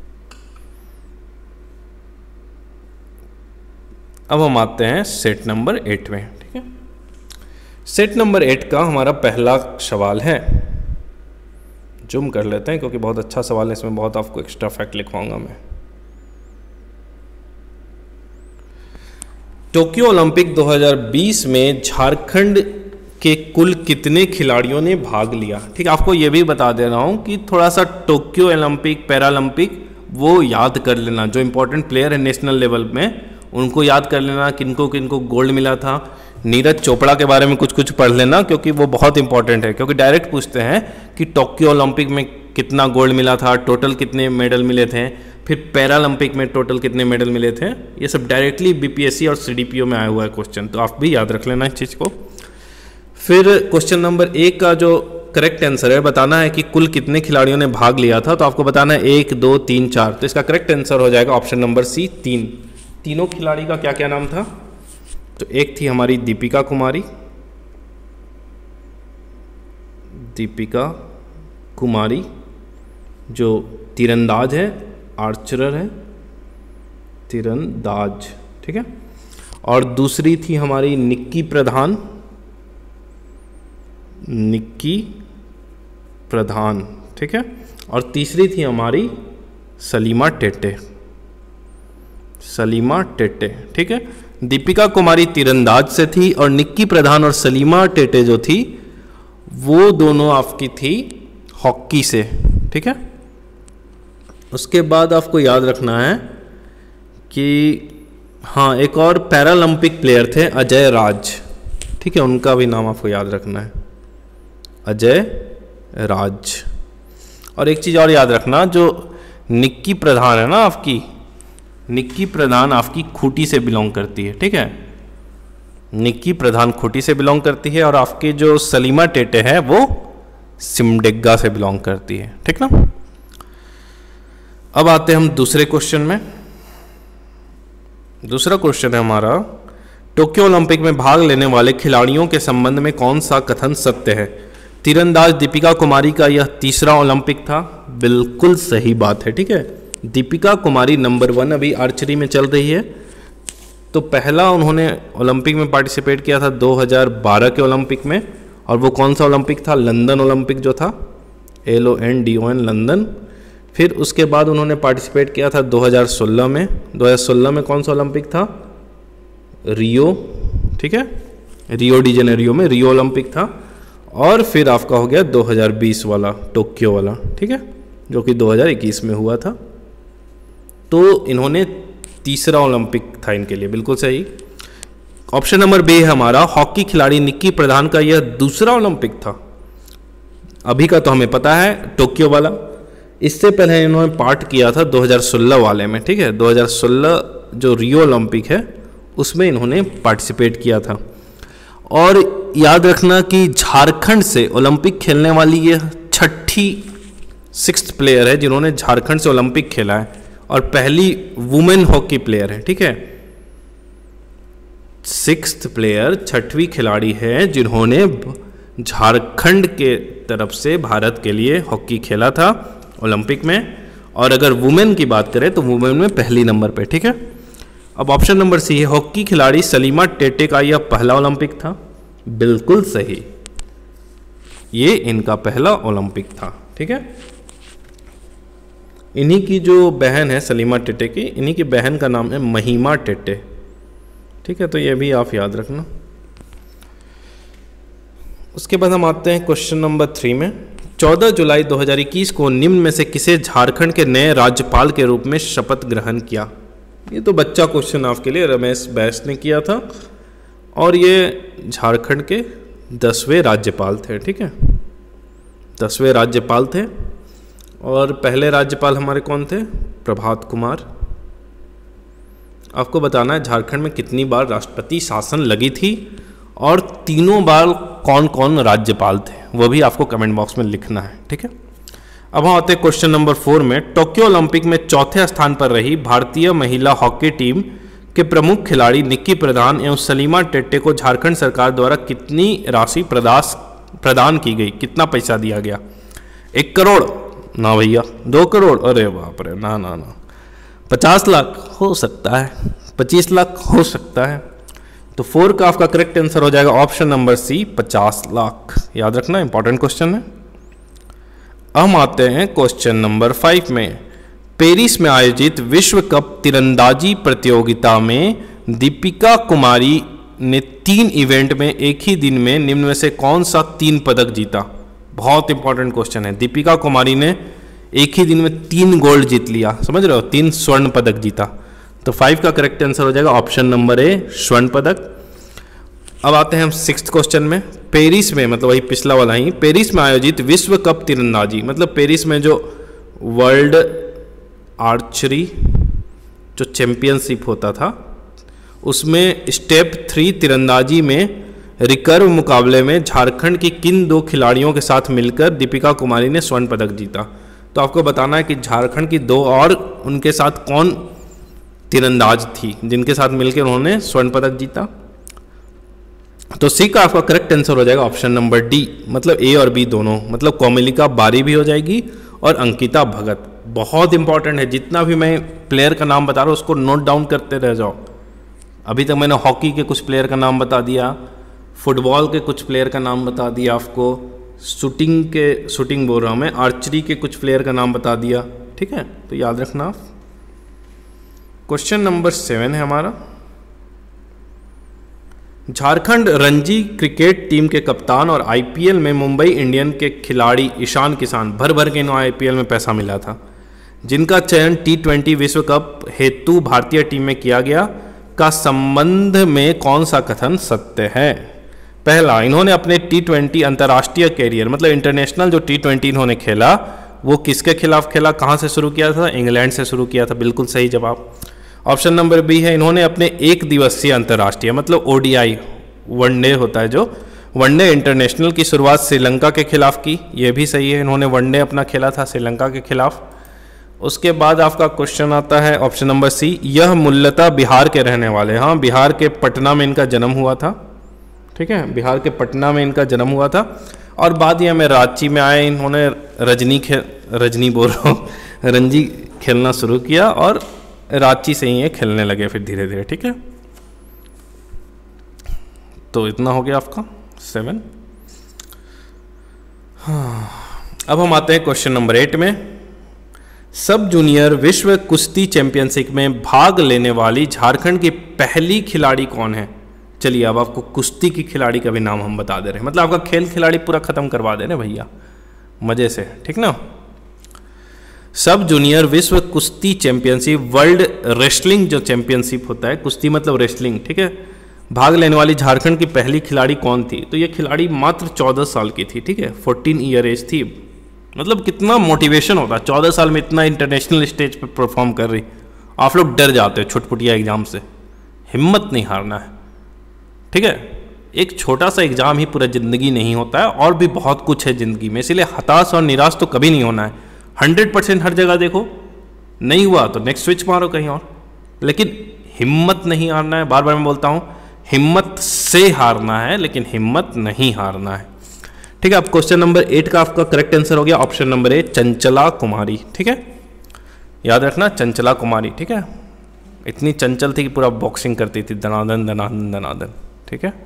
अब हम आते हैं सेट नंबर 8 में, ठीक है। सेट नंबर 8 का हमारा पहला सवाल है, जूम कर लेते हैं क्योंकि बहुत अच्छा सवाल है, इसमें बहुत आपको एक्स्ट्रा फैक्ट लिखवाऊंगा मैं। टोक्यो ओलंपिक 2020 में झारखंड के कुल कितने खिलाड़ियों ने भाग लिया? ठीक है, आपको ये भी बता दे रहा हूँ कि थोड़ा सा टोक्यो ओलंपिक, पैरालंपिक वो याद कर लेना, जो इंपॉर्टेंट प्लेयर है नेशनल लेवल में उनको याद कर लेना, किनको किनको गोल्ड मिला था। नीरज चोपड़ा के बारे में कुछ कुछ पढ़ लेना क्योंकि वो बहुत इंपॉर्टेंट है, क्योंकि डायरेक्ट पूछते हैं कि टोक्यो ओलंपिक में कितना गोल्ड मिला था, टोटल कितने मेडल मिले थे, फिर पैरालंपिक में टोटल कितने मेडल मिले थे। ये सब डायरेक्टली बीपीएससी और सीडीपीओ में आया हुआ है क्वेश्चन, तो आप भी याद रख लेना इस चीज़ को। फिर क्वेश्चन नंबर 1 का जो करेक्ट आंसर है, बताना है कि कुल कितने खिलाड़ियों ने भाग लिया था, तो आपको बताना है 1, 2, 3, 4। तो इसका करेक्ट आंसर हो जाएगा ऑप्शन नंबर सी, 3। तीनों खिलाड़ी का क्या क्या नाम था? तो एक थी हमारी दीपिका कुमारी, दीपिका कुमारी जो तीरंदाज है, आर्चरर है, तीरंदाज, ठीक है। और दूसरी थी हमारी निक्की प्रधान, निक्की प्रधान, ठीक है। और तीसरी थी हमारी सलीमा टेटे, सलीमा टेटे, ठीक है। दीपिका कुमारी तीरंदाज से थी और निक्की प्रधान और सलीमा टेटे जो थी वो दोनों आपकी थी हॉकी से, ठीक है। उसके बाद आपको याद रखना है कि हाँ, एक और पैरालंपिक प्लेयर थे अजय राज, ठीक है, उनका भी नाम आपको याद रखना है, अजय राज। और एक चीज़ और याद रखना, जो निक्की प्रधान है ना आपकी, निक्की प्रधान आपकी खूंटी से बिलोंग करती है, ठीक है, निक्की प्रधान खूंटी से बिलोंग करती है। और आपके जो सलीमा टेटे है वो सिमडेगा से बिलोंग करती है, ठीक ना। अब आते हैं हम दूसरे क्वेश्चन में। दूसरा क्वेश्चन है हमारा, टोक्यो ओलंपिक में भाग लेने वाले खिलाड़ियों के संबंध में कौन सा कथन सत्य है? तीरंदाज दीपिका कुमारी का यह तीसरा ओलंपिक था, बिल्कुल सही बात है, ठीक है। दीपिका कुमारी नंबर 1 अभी आर्चरी में चल रही है। तो पहला उन्होंने ओलंपिक में पार्टिसिपेट किया था 2012 के ओलंपिक में, और वो कौन सा ओलंपिक था? लंदन ओलंपिक जो था, LONDON, लंदन। फिर उसके बाद उन्होंने पार्टिसिपेट किया था 2016 में। 2016 में कौन सा ओलंपिक था? रियो, ठीक है, रियो डी जेनेरियो में रियो ओलंपिक था। और फिर आपका हो गया 2020 वाला, टोक्यो वाला, ठीक है, जो कि 2021 में हुआ था। तो इन्होंने तीसरा ओलंपिक था इनके लिए, बिल्कुल सही। ऑप्शन नंबर बी है हमारा, हॉकी खिलाड़ी निक्की प्रधान का यह दूसरा ओलंपिक था। अभी का तो हमें पता है टोक्यो वाला, इससे पहले इन्होंने पार्ट किया था 2016 वाले में, ठीक है। 2016 जो रियो ओलंपिक है उसमें इन्होंने पार्टिसिपेट किया था। और याद रखना कि झारखंड से ओलंपिक खेलने वाली यह छठी 6th प्लेयर है जिन्होंने झारखंड से ओलंपिक खेला है, और पहली वुमेन हॉकी प्लेयर है, ठीक है। 6th प्लेयर, छठवीं खिलाड़ी है जिन्होंने झारखंड के तरफ से भारत के लिए हॉकी खेला था ओलंपिक में। और अगर वुमेन की बात करें तो वुमेन में पहली नंबर पे, ठीक है। अब ऑप्शन नंबर सी है, हॉकी खिलाड़ी सलीमा टेटे का यह पहला ओलंपिक था, बिल्कुल सही, ये इनका पहला ओलंपिक था, ठीक है। इन्हीं की जो बहन है सलीमा टेटे की, इन्हीं की बहन का नाम है महिमा टेटे, ठीक है, तो ये भी आप याद रखना। उसके बाद हम आते हैं क्वेश्चन नंबर 3 में। 14 जुलाई 2021 को निम्न में से किसे झारखंड के नए राज्यपाल के रूप में शपथ ग्रहण किया? ये तो बच्चा क्वेश्चन आपके लिए, रमेश बैस ने किया था, और ये झारखंड के 10वें राज्यपाल थे, ठीक है, 10वें राज्यपाल थे। और पहले राज्यपाल हमारे कौन थे? प्रभात कुमार। आपको बताना है झारखंड में कितनी बार राष्ट्रपति शासन लगी थी और तीनों बार कौन कौन राज्यपाल थे, वो भी आपको कमेंट बॉक्स में लिखना है, ठीक है। अब हम आते हैं क्वेश्चन नंबर 4 में। टोक्यो ओलंपिक में चौथे स्थान पर रही भारतीय महिला हॉकी टीम के प्रमुख खिलाड़ी निक्की प्रधान एवं सलीमा टेट्टे को झारखंड सरकार द्वारा कितनी राशि प्रदान की गई, कितना पैसा दिया गया? 1 करोड़? ना भैया। 2 करोड़? अरे बाप रे, ना ना ना। 50 लाख हो सकता है, 25 लाख हो सकता है। तो 4 का आपका करेक्ट आंसर हो जाएगा ऑप्शन नंबर सी, 50 लाख। याद रखना, इंपॉर्टेंट क्वेश्चन है। हम आते हैं क्वेश्चन नंबर 5 में। पेरिस में आयोजित विश्व कप तीरंदाजी प्रतियोगिता में दीपिका कुमारी ने 3 इवेंट में एक ही दिन में निम्न में से कौन सा 3 पदक जीता? बहुत इंपॉर्टेंट क्वेश्चन है। दीपिका कुमारी ने एक ही दिन में 3 गोल्ड जीत लिया, समझ रहे हो, 3 स्वर्ण पदक जीता। तो 5 का करेक्ट आंसर हो जाएगा ऑप्शन नंबर ए, स्वर्ण पदक। अब आते हैं हम 6th क्वेश्चन में। पेरिस में, मतलब वही पिछला वाला ही, पेरिस में आयोजित विश्व कप तीरंदाजी, मतलब पेरिस में जो वर्ल्ड आर्चरी जो चैंपियनशिप होता था उसमें स्टेप 3 तीरंदाजी में रिकर्व मुकाबले में झारखंड की किन 2 खिलाड़ियों के साथ मिलकर दीपिका कुमारी ने स्वर्ण पदक जीता? तो आपको बताना है कि झारखंड की 2 और उनके साथ कौन तीरंदाज थी जिनके साथ मिलकर उन्होंने स्वर्ण पदक जीता। तो सी का आपका करेक्ट आंसर हो जाएगा ऑप्शन नंबर डी, मतलब ए और बी दोनों, मतलब कोमलिका बारी भी हो जाएगी और अंकिता भगत। बहुत इंपॉर्टेंट है, जितना भी मैं प्लेयर का नाम बता रहा हूँ उसको नोट डाउन करते रह जाओ। अभी तक मैंने हॉकी के कुछ प्लेयर का नाम बता दिया, फुटबॉल के कुछ प्लेयर का नाम बता दिया आपको, शूटिंग बोल रहा हूँ मैं, आर्चरी के कुछ प्लेयर का नाम बता दिया, ठीक है। तो याद रखना। क्वेश्चन नंबर 7 है हमारा। झारखंड रणजी क्रिकेट टीम के कप्तान और आईपीएल में मुंबई इंडियन के खिलाड़ी ईशान किसान, भर भर के इन्हें आईपीएल में पैसा मिला था, जिनका चयन T20 विश्व कप हेतु भारतीय टीम में किया गया, का संबंध में कौन सा कथन सत्य है? पहला, इन्होंने अपने T20 अंतर्राष्ट्रीय कैरियर, मतलब इंटरनेशनल जो T20 इन्होंने खेला वो किसके खिलाफ खेला, कहाँ से शुरू किया था? इंग्लैंड से शुरू किया था, बिल्कुल सही जवाब। ऑप्शन नंबर बी है, इन्होंने अपने 1 दिवसीय अंतर्राष्ट्रीय, मतलब ODI वनडे होता है जो, वनडे इंटरनेशनल की शुरुआत श्रीलंका के खिलाफ की, ये भी सही है, इन्होंने वनडे अपना खेला था श्रीलंका के खिलाफ। उसके बाद आपका क्वेश्चन आता है ऑप्शन नंबर सी, यह मूलतः बिहार के रहने वाले, हाँ बिहार के पटना में इनका जन्म हुआ था, ठीक है, बिहार के पटना में इनका जन्म हुआ था। और बाद ये में रांची में आए, इन्होंने रणजी खेलना शुरू किया और रांची से ही ये खेलने लगे फिर धीरे धीरे, ठीक है। तो इतना हो गया आपका 7। हाँ, अब हम आते हैं क्वेश्चन नंबर 8 में। सब जूनियर विश्व कुश्ती चैंपियनशिप में भाग लेने वाली झारखंड की पहली खिलाड़ी कौन है? चलिए अब आपको कुश्ती की खिलाड़ी का भी नाम हम बता दे रहे हैं, मतलब आपका खेल खिलाड़ी पूरा खत्म करवा दे रहे भैया मजे से, ठीक ना। सब जूनियर विश्व कुश्ती चैंपियनशिप, वर्ल्ड रेसलिंग जो चैंपियनशिप होता है, कुश्ती मतलब रेसलिंग, ठीक है, भाग लेने वाली झारखंड की पहली खिलाड़ी कौन थी? तो ये खिलाड़ी मात्र 14 साल की थी, ठीक है, 14 ईयर एज थी। मतलब कितना मोटिवेशन होता है, 14 साल में इतना इंटरनेशनल स्टेज पे परफॉर्म कर रही। आप लोग डर जाते हो छुटपुटिया एग्जाम से, हिम्मत नहीं हारना है, ठीक है। एक छोटा सा एग्जाम ही पूरा ज़िंदगी नहीं होता है, और भी बहुत कुछ है ज़िंदगी में, इसलिए हताश और निराश तो कभी नहीं होना है। 100% हर जगह देखो, नहीं हुआ तो नेक्स्ट स्विच मारो कहीं और, लेकिन हिम्मत नहीं हारना है। बार बार मैं बोलता हूँ, हिम्मत से हारना है लेकिन हिम्मत नहीं हारना है, ठीक है। अब क्वेश्चन नंबर 8 का आपका करेक्ट आंसर हो गया option number A, Chanchala Kumari, ठीक है, याद रखना चंचला कुमारी, ठीक है। इतनी चंचल थी कि पूरा बॉक्सिंग करती थी, दनादन दनादन दनादन, ठीक है।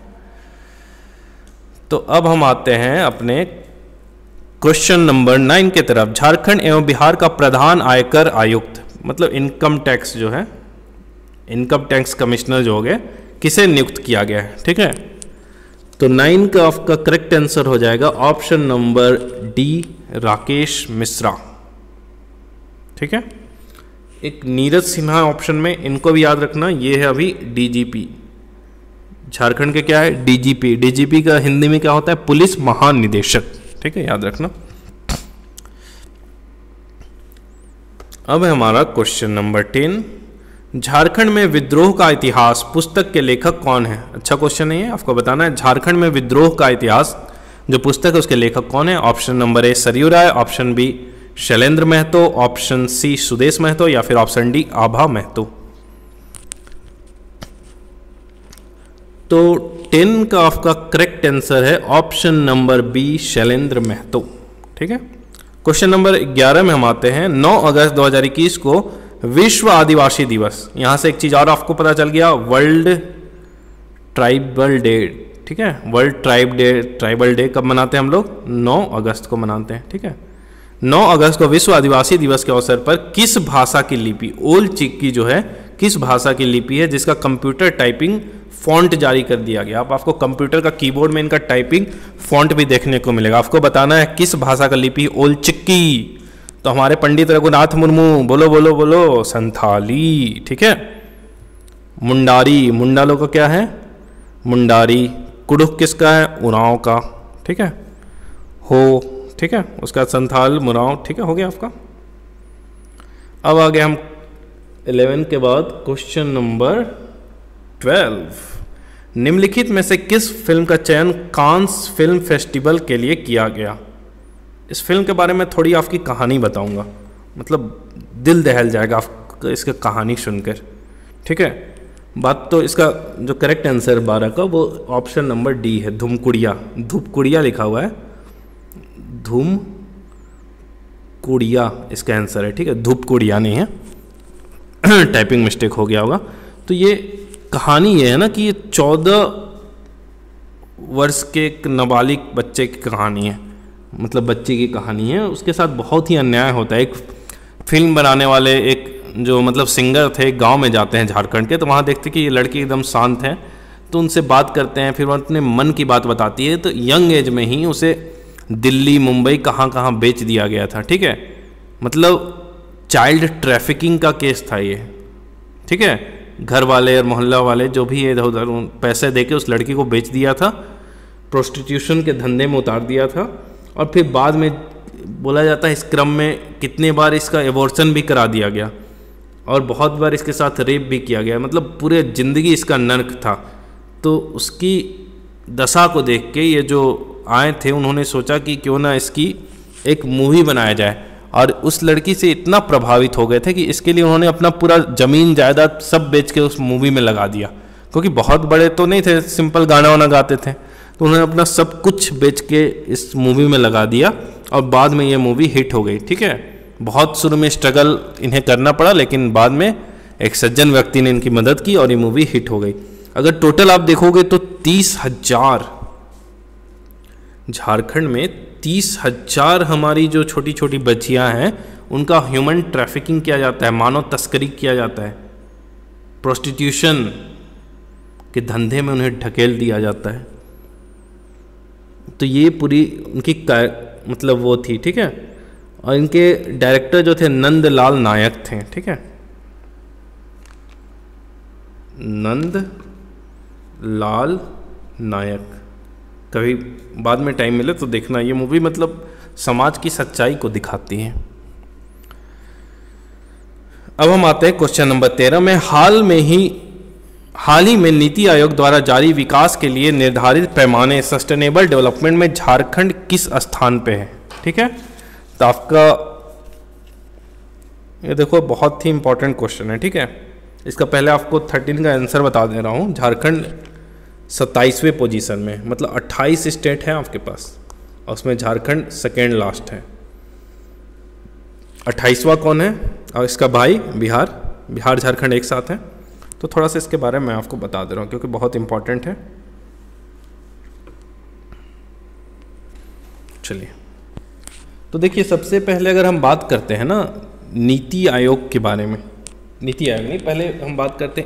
तो अब हम आते हैं अपने क्वेश्चन नंबर 9 की तरफ। झारखंड एवं बिहार का प्रधान आयकर आयुक्त, मतलब इनकम टैक्स जो है, इनकम टैक्स कमिश्नर जो हो गए, किसे नियुक्त किया गया है, ठीक है। तो 9 का आपका करेक्ट आंसर हो जाएगा option number D, Rakesh Mishra, ठीक है। एक नीरज सिन्हा ऑप्शन में, इनको भी याद रखना, ये है अभी डीजीपी, झारखंड के क्या है डीजीपी। डीजीपी का हिंदी में क्या होता है? पुलिस महानिदेशक, ठीक है, याद रखना। अब है हमारा क्वेश्चन नंबर 10, झारखंड में विद्रोह का इतिहास पुस्तक के लेखक कौन है। अच्छा क्वेश्चन है ये, आपको बताना है झारखंड में विद्रोह का इतिहास जो पुस्तक है उसके लेखक कौन है। Option number A Saryu Rai, option B Shailendra Mahato, option C Sudesh Mahato या फिर ऑप्शन डी आभा महतो। तो 10 का आपका करेक्ट आंसर है option number B Shailendra Mahato. ठीक है, क्वेश्चन नंबर 11 में हम आते हैं। 9 अगस्त 2021 को विश्व आदिवासी दिवस, यहां से एक चीज और आपको पता चल गया, वर्ल्ड ट्राइबल डे। ठीक है, वर्ल्ड ट्राइबल डे कब मनाते हैं हम लोग? 9 अगस्त को मनाते हैं। ठीक है, 9 अगस्त को विश्व आदिवासी दिवस के अवसर पर किस भाषा की लिपि, ओल्ड चिकी जो है किस भाषा की लिपि है जिसका कंप्यूटर टाइपिंग फॉन्ट जारी कर दिया गया। आपको कंप्यूटर का कीबोर्ड में इनका टाइपिंग फॉन्ट भी देखने को मिलेगा। आपको बताना है किस भाषा का लिपि, ओल्ड चिक्की। तो हमारे पंडित रघुनाथ मुर्मू, बोलो बोलो बोलो, संथाली। ठीक है, मुंडारी, मुंडा लोग का क्या है? मुंडारी। कुडुख किसका है? उरांव का। ठीक है, हो, ठीक है, उसका संथाल मुरांव। ठीक है, हो गया आपका। अब आगे हम 11 के बाद क्वेश्चन नंबर 12, निम्नलिखित में से किस फिल्म का चयन कांस फिल्म फेस्टिवल के लिए किया गया। इस फिल्म के बारे में थोड़ी आपकी कहानी बताऊंगा, मतलब दिल दहल जाएगा आपका इसका कहानी सुनकर। ठीक है, बात तो इसका जो करेक्ट आंसर 12 का वो ऑप्शन नंबर डी है, धूमकुड़िया। धूपकुड़िया लिखा हुआ है, धूमकुड़िया इसका आंसर है। ठीक है, धूपकुड़िया नहीं है, टाइपिंग मिस्टेक हो गया होगा। तो ये कहानी ये है ना कि ये 14 वर्ष के एक नाबालिग बच्चे की कहानी है, मतलब बच्चे की कहानी है। उसके साथ बहुत ही अन्याय होता है। एक फिल्म बनाने वाले एक जो मतलब सिंगर थे गांव में जाते हैं झारखंड के, तो वहाँ देखते कि ये लड़की एकदम शांत है, तो उनसे बात करते हैं, फिर वो अपने मन की बात बताती है। तो यंग एज में ही उसे दिल्ली मुंबई कहाँ कहाँ बेच दिया गया था। ठीक है, मतलब चाइल्ड ट्रैफिकिंग का केस था ये। ठीक है, घर वाले और मोहल्ला वाले जो भी इधर उधर पैसे देके उस लड़की को बेच दिया था, प्रोस्टिट्यूशन के धंधे में उतार दिया था। और फिर बाद में बोला जाता है इस क्रम में कितने बार इसका एबॉर्शन भी करा दिया गया और बहुत बार इसके साथ रेप भी किया गया, मतलब पूरे ज़िंदगी इसका नर्क था। तो उसकी दशा को देख के ये जो आए थे उन्होंने सोचा कि क्यों ना इसकी एक मूवी बनाया जाए, और उस लड़की से इतना प्रभावित हो गए थे कि इसके लिए उन्होंने अपना पूरा ज़मीन जायदाद सब बेच के उस मूवी में लगा दिया, क्योंकि बहुत बड़े तो नहीं थे, सिंपल गाना वाना गाते थे। तो उन्होंने अपना सब कुछ बेच के इस मूवी में लगा दिया और बाद में ये मूवी हिट हो गई। ठीक है, बहुत शुरू में स्ट्रगल इन्हें करना पड़ा, लेकिन बाद में एक सज्जन व्यक्ति ने इनकी मदद की और ये मूवी हिट हो गई। अगर टोटल आप देखोगे तो 30,000 झारखंड में 30,000 हमारी जो छोटी छोटी बच्चियां हैं उनका ह्यूमन ट्रैफिकिंग किया जाता है, मानव तस्करी किया जाता है, प्रोस्टिट्यूशन के धंधे में उन्हें ढकेल दिया जाता है। तो ये पूरी उनकी मतलब वो थी। ठीक है, और इनके डायरेक्टर जो थे नंदलाल नायक थे। ठीक है, नंदलाल नायक, कभी बाद में टाइम मिले तो देखना, ये मूवी मतलब समाज की सच्चाई को दिखाती है। अब हम आते हैं क्वेश्चन नंबर 13 में। हाल ही में नीति आयोग द्वारा जारी विकास के लिए निर्धारित पैमाने सस्टेनेबल डेवलपमेंट में झारखंड किस स्थान पे है। ठीक है, तो आपका ये देखो बहुत ही इंपॉर्टेंट क्वेश्चन है। ठीक है, इसका पहले आपको 13 का आंसर बता दे रहा हूँ। झारखंड 27वें पोजीशन में, मतलब 28 स्टेट हैं आपके पास और उसमें झारखंड सेकेंड लास्ट है। 28वां कौन है? और इसका भाई बिहार झारखंड एक साथ है। तो थोड़ा सा इसके बारे में मैं आपको बता दे रहा हूँ क्योंकि बहुत इंपॉर्टेंट है। चलिए, तो देखिए सबसे पहले अगर हम बात करते हैं ना नीति आयोग के बारे में, नीति आयोग नहीं, पहले हम बात करते हैं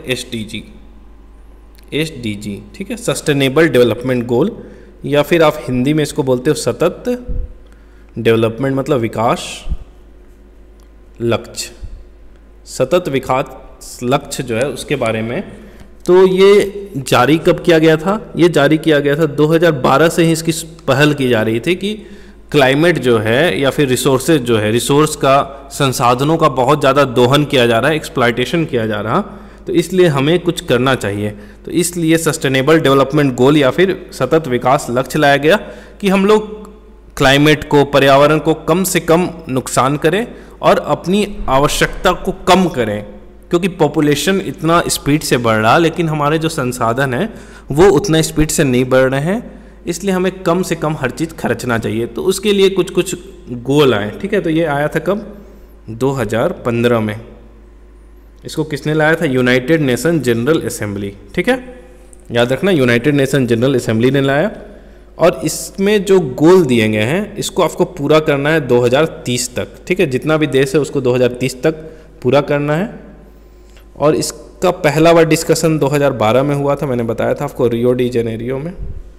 एसडीजी। ठीक है, सस्टेनेबल डेवलपमेंट गोल, या फिर आप हिंदी में इसको बोलते हो सतत डेवलपमेंट, मतलब विकास लक्ष्य। सतत विकास लक्ष्य जो है उसके बारे में, तो ये जारी कब किया गया था? ये जारी किया गया था 2012 से ही इसकी पहल की जा रही थी कि क्लाइमेट जो है या फिर रिसोर्सेज जो है, रिसोर्स का, संसाधनों का बहुत ज़्यादा दोहन किया जा रहा है, एक्सप्लॉयटेशन किया जा रहा, तो इसलिए हमें कुछ करना चाहिए। तो इसलिए सस्टेनेबल डेवलपमेंट गोल या फिर सतत विकास लक्ष्य लाया गया कि हम लोग क्लाइमेट को, पर्यावरण को कम से कम नुकसान करें और अपनी आवश्यकता को कम करें, क्योंकि पॉपुलेशन इतना स्पीड से बढ़ रहा, लेकिन हमारे जो संसाधन हैं वो उतना स्पीड से नहीं बढ़ रहे हैं, इसलिए हमें कम से कम हर चीज़ खर्चना चाहिए। तो उसके लिए कुछ कुछ गोल आए, ठीक है। तो ये आया था कब? 2015 में। इसको किसने लाया था? यूनाइटेड नेशन जनरल असेंबली, ठीक है, याद रखना, यूनाइटेड नेशन जनरल असेंबली ने लाया। और इसमें जो गोल दिए गए हैं इसको आपको पूरा करना है 2030 तक, ठीक है। जितना भी देश है उसको 2030 तक पूरा करना है। और इसका पहला बार डिस्कशन 2012 में हुआ था, मैंने बताया था आपको, रियो डी जेनेरियो में।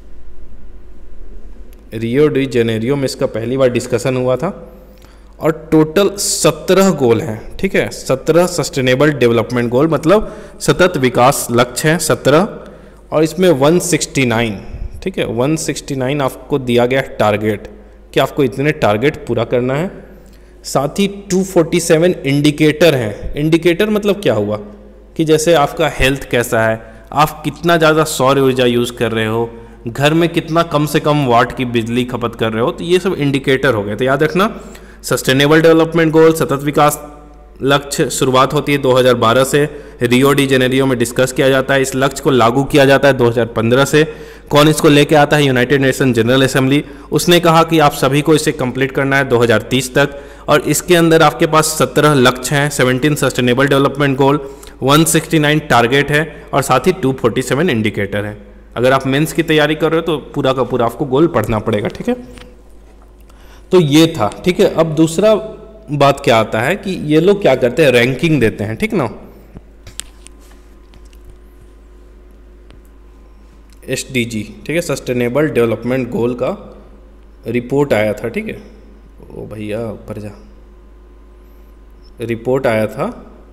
रियो डी जेनेरियो में इसका पहली बार डिस्कशन हुआ था। और टोटल 17 गोल हैं, ठीक है, 17 सस्टेनेबल डेवलपमेंट गोल, मतलब सतत विकास लक्ष्य हैं 17। और इसमें 169, ठीक है, 169 आपको दिया गया टारगेट कि आपको इतने टारगेट पूरा करना है। साथ ही 247 इंडिकेटर हैं। इंडिकेटर मतलब क्या हुआ कि जैसे आपका हेल्थ कैसा है, आप कितना ज़्यादा सौर ऊर्जा यूज़ कर रहे हो, घर में कितना कम से कम वाट की बिजली खपत कर रहे हो, तो ये सब इंडिकेटर हो गए। तो याद रखना, सस्टेनेबल डेवलपमेंट गोल, सतत विकास लक्ष्य शुरुआत होती है 2012 से, रियो डी जेनेरियो में डिस्कस किया जाता है। इस लक्ष्य को लागू किया जाता है 2015 से। कौन इसको लेके आता है? United Nation General Assembly. उसने कहा कि आप सभी को इसे कंप्लीट करना है 2030 तक। और इसके अंदर आपके पास 17 लक्ष्य हैं, 17 सस्टेनेबल डेवलपमेंट गोल, 169 टारगेट है और साथ ही 247 इंडिकेटर है। अगर आप मेंस की तैयारी कर रहे हो तो पूरा का पूरा आपको गोल पढ़ना पड़ेगा, ठीक है। तो ये था, ठीक है। अब दूसरा बात क्या आता है कि ये लोग क्या करते हैं, रैंकिंग देते हैं, ठीक ना। SDG, ठीक है, सस्टेनेबल डेवलपमेंट गोल का रिपोर्ट आया था, ठीक है। ओ भैया ऊपर जा, रिपोर्ट आया था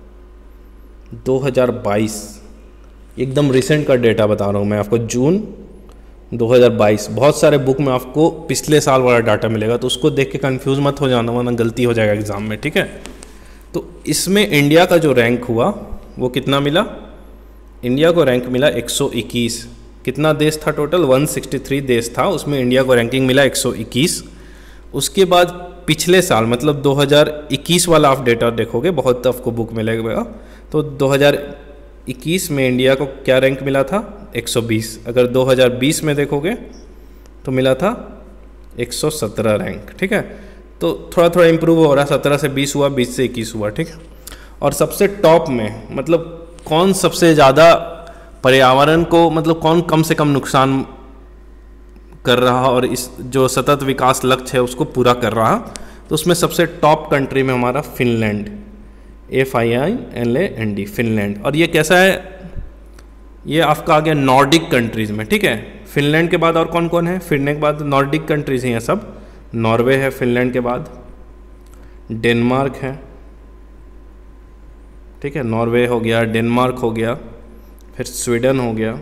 2022, एकदम रिसेंट का डेटा बता रहा हूँ मैं आपको, जून 2022। बहुत सारे बुक में आपको पिछले साल वाला डाटा मिलेगा, तो उसको देख के कंफ्यूज मत हो जाना, वरना गलती हो जाएगा एग्जाम में, ठीक है। तो इसमें इंडिया का जो रैंक हुआ वो कितना मिला? इंडिया को रैंक मिला 121। कितना देश था टोटल? 163 देश था, उसमें इंडिया को रैंकिंग मिला 121। उसके बाद पिछले साल मतलब 2021 वाला आप डेटा देखोगे, बहुत आपको बुक मिलेगा, तो 2021 में इंडिया को क्या रैंक मिला था? 120। अगर 2020 में देखोगे तो मिला था 117 रैंक, ठीक है। तो थोड़ा थोड़ा इम्प्रूव हो रहा है, 17 से 20 हुआ, 20 से 21 हुआ, ठीक है। और सबसे टॉप में मतलब कौन सबसे ज़्यादा पर्यावरण को, मतलब कौन कम से कम नुकसान कर रहा और इस जो सतत विकास लक्ष्य है उसको पूरा कर रहा, तो उसमें सबसे टॉप कंट्री में हमारा फिनलैंड, FINLAND, फिनलैंड। और ये कैसा है? ये आपका आ गया नॉर्डिक कंट्रीज़ में, ठीक है। फिनलैंड के बाद और कौन कौन है? फिनलैंड के बाद नॉर्डिक कंट्रीज़ ही हैं सब। नॉर्वे है फिनलैंड के बाद, डेनमार्क है, ठीक है, नॉर्वे हो गया, डेनमार्क हो गया, फिर स्वीडन हो गया।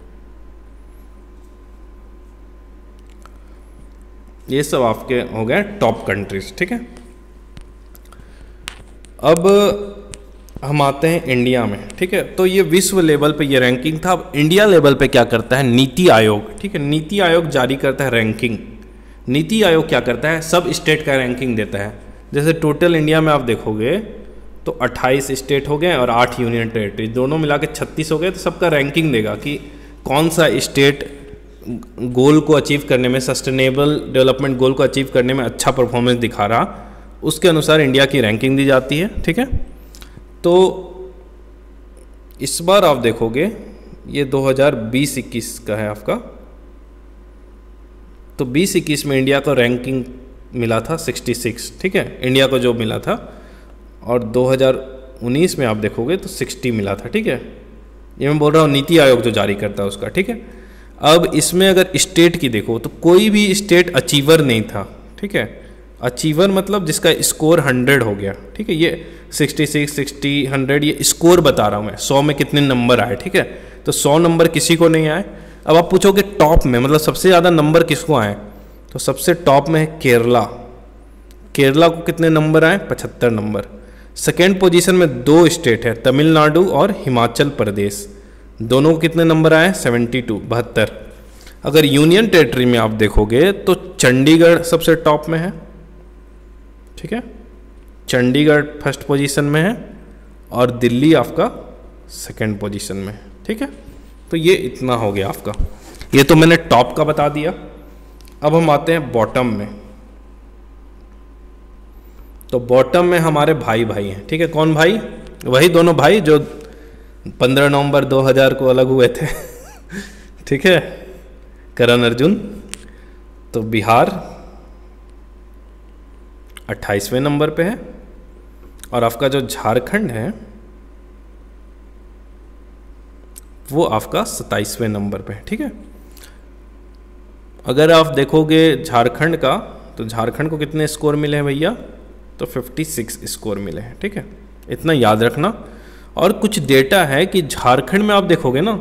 ये सब आपके हो गए टॉप कंट्रीज, ठीक है। अब हम आते हैं इंडिया में, ठीक है। तो ये विश्व लेवल पे ये रैंकिंग था। अब इंडिया लेवल पे क्या करता है? नीति आयोग, ठीक है, नीति आयोग जारी करता है रैंकिंग। नीति आयोग क्या करता है? सब स्टेट का रैंकिंग देता है। जैसे टोटल इंडिया में आप देखोगे तो 28 स्टेट हो गए और 8 यूनियन टेरिटरी, दोनों मिला के 36 हो गए। तो सबका रैंकिंग देगा कि कौन सा स्टेट गोल को अचीव करने में, सस्टेनेबल डेवलपमेंट गोल को अचीव करने में अच्छा परफॉर्मेंस दिखा रहा, उसके अनुसार इंडिया की रैंकिंग दी जाती है, ठीक है। तो इस बार आप देखोगे ये 2020-21 का है आपका, तो 20-21 में इंडिया को रैंकिंग मिला था 66, ठीक है, इंडिया को जो मिला था। और 2019 में आप देखोगे तो 60 मिला था, ठीक है। ये मैं बोल रहा हूँ नीति आयोग जो जारी करता है उसका, ठीक है। अब इसमें अगर स्टेट की देखो तो कोई भी स्टेट अचीवर नहीं था, ठीक है। अचीवर मतलब जिसका स्कोर 100 हो गया, ठीक है। ये 66, 60, 100 ये स्कोर बता रहा हूँ मैं, 100 में कितने नंबर आए, ठीक है। तो 100 नंबर किसी को नहीं आए। अब आप पूछोगे टॉप में मतलब सबसे ज़्यादा नंबर किसको आए, तो सबसे टॉप में है केरला। केरला को कितने नंबर आए? 75 नंबर। सेकेंड पोजीशन में 2 स्टेट है, तमिलनाडु और हिमाचल प्रदेश, दोनों को कितने नंबर आए? 72, 72। अगर यूनियन टेरिटरी में आप देखोगे तो चंडीगढ़ सबसे टॉप में है, ठीक है, चंडीगढ़ फर्स्ट पोजीशन में है और दिल्ली आपका सेकेंड पोजीशन में है, ठीक है। तो ये इतना हो गया आपका, ये तो मैंने टॉप का बता दिया। अब हम आते हैं बॉटम में। तो बॉटम में हमारे भाई भाई हैं, ठीक है। कौन भाई? वही दोनों भाई जो 15 नवंबर 2000 को अलग हुए थे ठीक है, करण अर्जुन। तो बिहार 28वें नंबर पे है और आपका जो झारखंड है वो आपका 27वें नंबर पे है, ठीक है। अगर आप देखोगे झारखंड का, तो झारखंड को कितने स्कोर मिले हैं भैया? तो 56 स्कोर मिले हैं, ठीक है। इतना याद रखना। और कुछ डेटा है कि झारखंड में आप देखोगे ना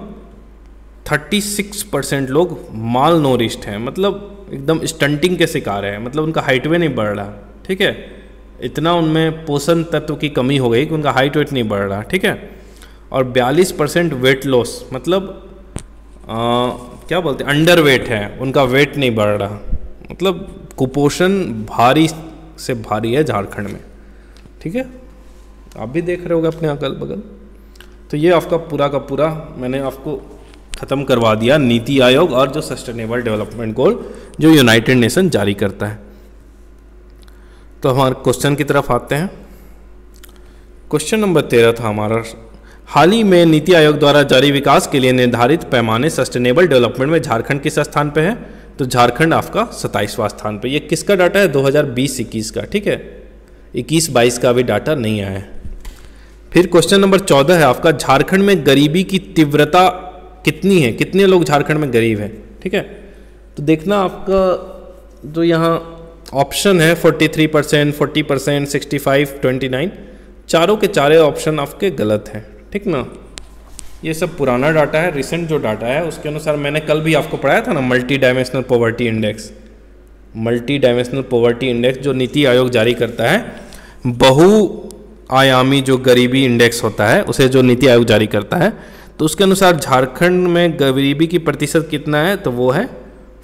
36% लोग माल नोरिश्ड हैं, मतलब एकदम स्टंटिंग के शिकार है, मतलब उनका हाइट वे नहीं बढ़ रहा, ठीक है। इतना उनमें पोषण तत्व की कमी हो गई कि उनका हाइट वेट नहीं बढ़ रहा, ठीक है। और 42% वेट लॉस, मतलब क्या बोलते हैं, अंडर वेट है, उनका वेट नहीं बढ़ रहा, मतलब कुपोषण भारी से भारी है झारखंड में, ठीक है। आप भी देख रहे होगे अपने अगल बगल। तो ये आपका पूरा का पूरा मैंने आपको ख़त्म करवा दिया नीति आयोग और जो सस्टेनेबल डेवलपमेंट गोल जो यूनाइटेड नेशन जारी करता है। तो हमारे क्वेश्चन की तरफ आते हैं। क्वेश्चन नंबर 13 था हमारा, हाल ही में नीति आयोग द्वारा जारी विकास के लिए निर्धारित पैमाने सस्टेनेबल डेवलपमेंट में झारखंड किस स्थान पे है? तो झारखंड आपका 27वां स्थान पे। ये किसका डाटा है? 2020-21 का, ठीक है। 21-22 का भी डाटा नहीं आया है। फिर क्वेश्चन नंबर 14 है आपका, झारखंड में गरीबी की तीव्रता कितनी है? कितने लोग झारखंड में गरीब हैं, ठीक है। तो देखना आपका जो यहाँ ऑप्शन है 43%, 40%, 65, 29, चारों के चारे ऑप्शन आपके गलत हैं, ठीक ना। ये सब पुराना डाटा है, रिसेंट जो डाटा है उसके अनुसार मैंने कल भी आपको पढ़ाया था ना, multi dimensional poverty index. Multi dimensional poverty index जो नीति आयोग जारी करता है, बहुआयामी जो गरीबी इंडेक्स होता है उसे जो नीति आयोग जारी करता है, तो उसके अनुसार झारखंड में गरीबी की प्रतिशत कितना है? तो वो है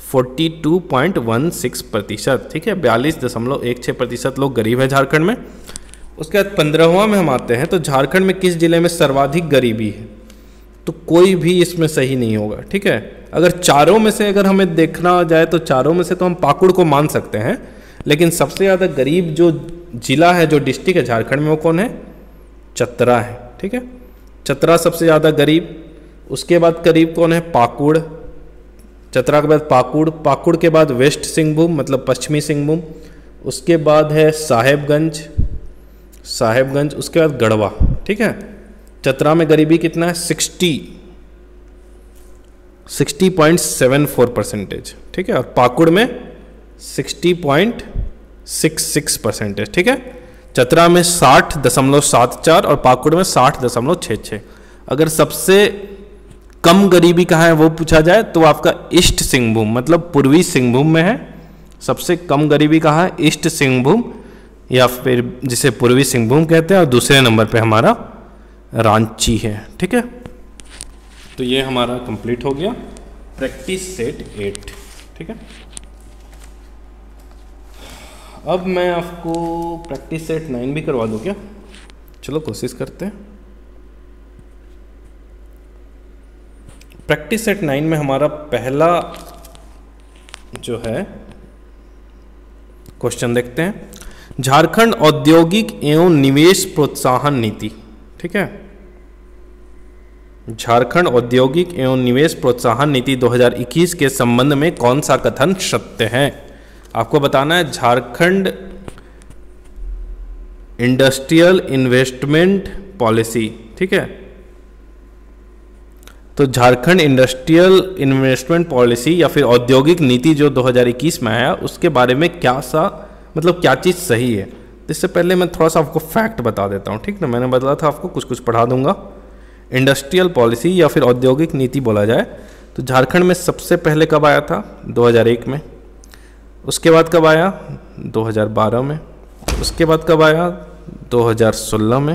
42.16%, ठीक है। 42.16% लोग गरीब है झारखंड में। उसके बाद 15वां में हम आते हैं, तो झारखंड में किस जिले में सर्वाधिक गरीबी है? तो कोई भी इसमें सही नहीं होगा, ठीक है। अगर चारों में से अगर हमें देखना जाए तो चारों में से तो हम पाकुड़ को मान सकते हैं, लेकिन सबसे ज़्यादा गरीब जो जिला है, जो डिस्ट्रिक्ट है झारखंड में, वो कौन है? चतरा है, ठीक है। चतरा सबसे ज़्यादा गरीब। उसके बाद करीब कौन है? पाकुड़। चतरा के बाद पाकुड़, पाकुड़ के बाद वेस्ट सिंहभूम मतलब पश्चिमी सिंहभूम, उसके बाद है साहेबगंज, साहेबगंज, उसके बाद गढ़वा, ठीक है। चतरा में गरीबी कितना है? 60.74%, ठीक है। और पाकुड़ में 60.66%, ठीक है। चतरा में 60.74 और पाकुड़ में 60.66। अगर सबसे कम गरीबी कहाँ है वो पूछा जाए तो आपका ईस्ट सिंहभूम मतलब पूर्वी सिंहभूम में है। सबसे कम गरीबी कहाँ है? ईस्ट सिंहभूम या फिर जिसे पूर्वी सिंहभूम कहते हैं, और दूसरे नंबर पे हमारा रांची है, ठीक है। तो ये हमारा कंप्लीट हो गया प्रैक्टिस सेट 8, ठीक है। अब मैं आपको प्रैक्टिस सेट 9 भी करवा दूं क्या? चलो कोशिश करते हैं। प्रैक्टिस सेट 9 में हमारा पहला जो है क्वेश्चन देखते हैं, झारखंड औद्योगिक एवं निवेश प्रोत्साहन नीति, ठीक है। झारखंड औद्योगिक एवं निवेश प्रोत्साहन नीति 2021 के संबंध में कौन सा कथन सत्य है? आपको बताना है झारखंड इंडस्ट्रियल इन्वेस्टमेंट पॉलिसी, ठीक है। तो झारखंड इंडस्ट्रियल इन्वेस्टमेंट पॉलिसी या फिर औद्योगिक नीति जो 2021 में आया उसके बारे में क्या चीज़ सही है। इससे पहले मैं थोड़ा सा आपको फैक्ट बता देता हूँ, ठीक ना। मैंने बताया था आपको कुछ पढ़ा दूंगा। इंडस्ट्रियल पॉलिसी या फिर औद्योगिक नीति बोला जाए तो झारखंड में सबसे पहले कब आया था? 2001 में। उसके बाद कब आया 2012 में, उसके बाद कब आया 2016 में,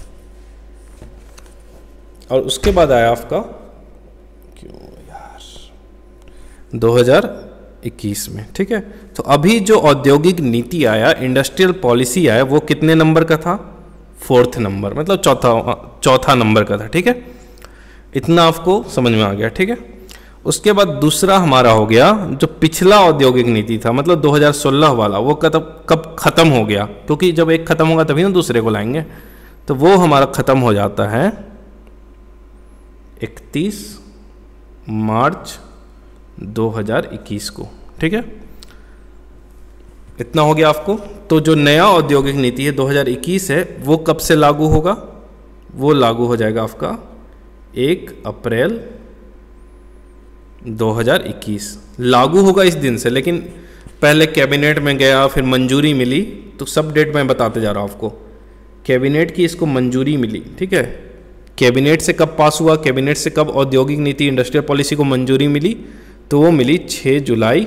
और उसके बाद आया आपका 2021 में। ठीक है, तो अभी जो औद्योगिक नीति आया, इंडस्ट्रियल पॉलिसी आया, वो कितने नंबर का था? 4th नंबर, मतलब चौथा नंबर का था। ठीक है, इतना आपको समझ में आ गया। ठीक है, उसके बाद दूसरा हमारा हो गया जो पिछला औद्योगिक नीति था, मतलब 2016 वाला, वो कब खत्म हो गया, क्योंकि जब एक खत्म होगा तभी ना दूसरे को लाएंगे। तो वो हमारा खत्म हो जाता है 31 मार्च 2021 को। ठीक है, इतना हो गया आपको। तो जो नया औद्योगिक नीति है 2021 है, वो कब से लागू होगा? वो लागू हो जाएगा आपका 1 अप्रैल 2021 लागू होगा इस दिन से, लेकिन पहले कैबिनेट में गया, फिर मंजूरी मिली, तो सब डेट मैं बताते जा रहा हूँ आपको। कैबिनेट की इसको मंजूरी मिली। ठीक है, कैबिनेट से कब पास हुआ, कैबिनेट से कब औद्योगिक नीति इंडस्ट्रियल पॉलिसी को मंजूरी मिली? तो वो मिली 6 जुलाई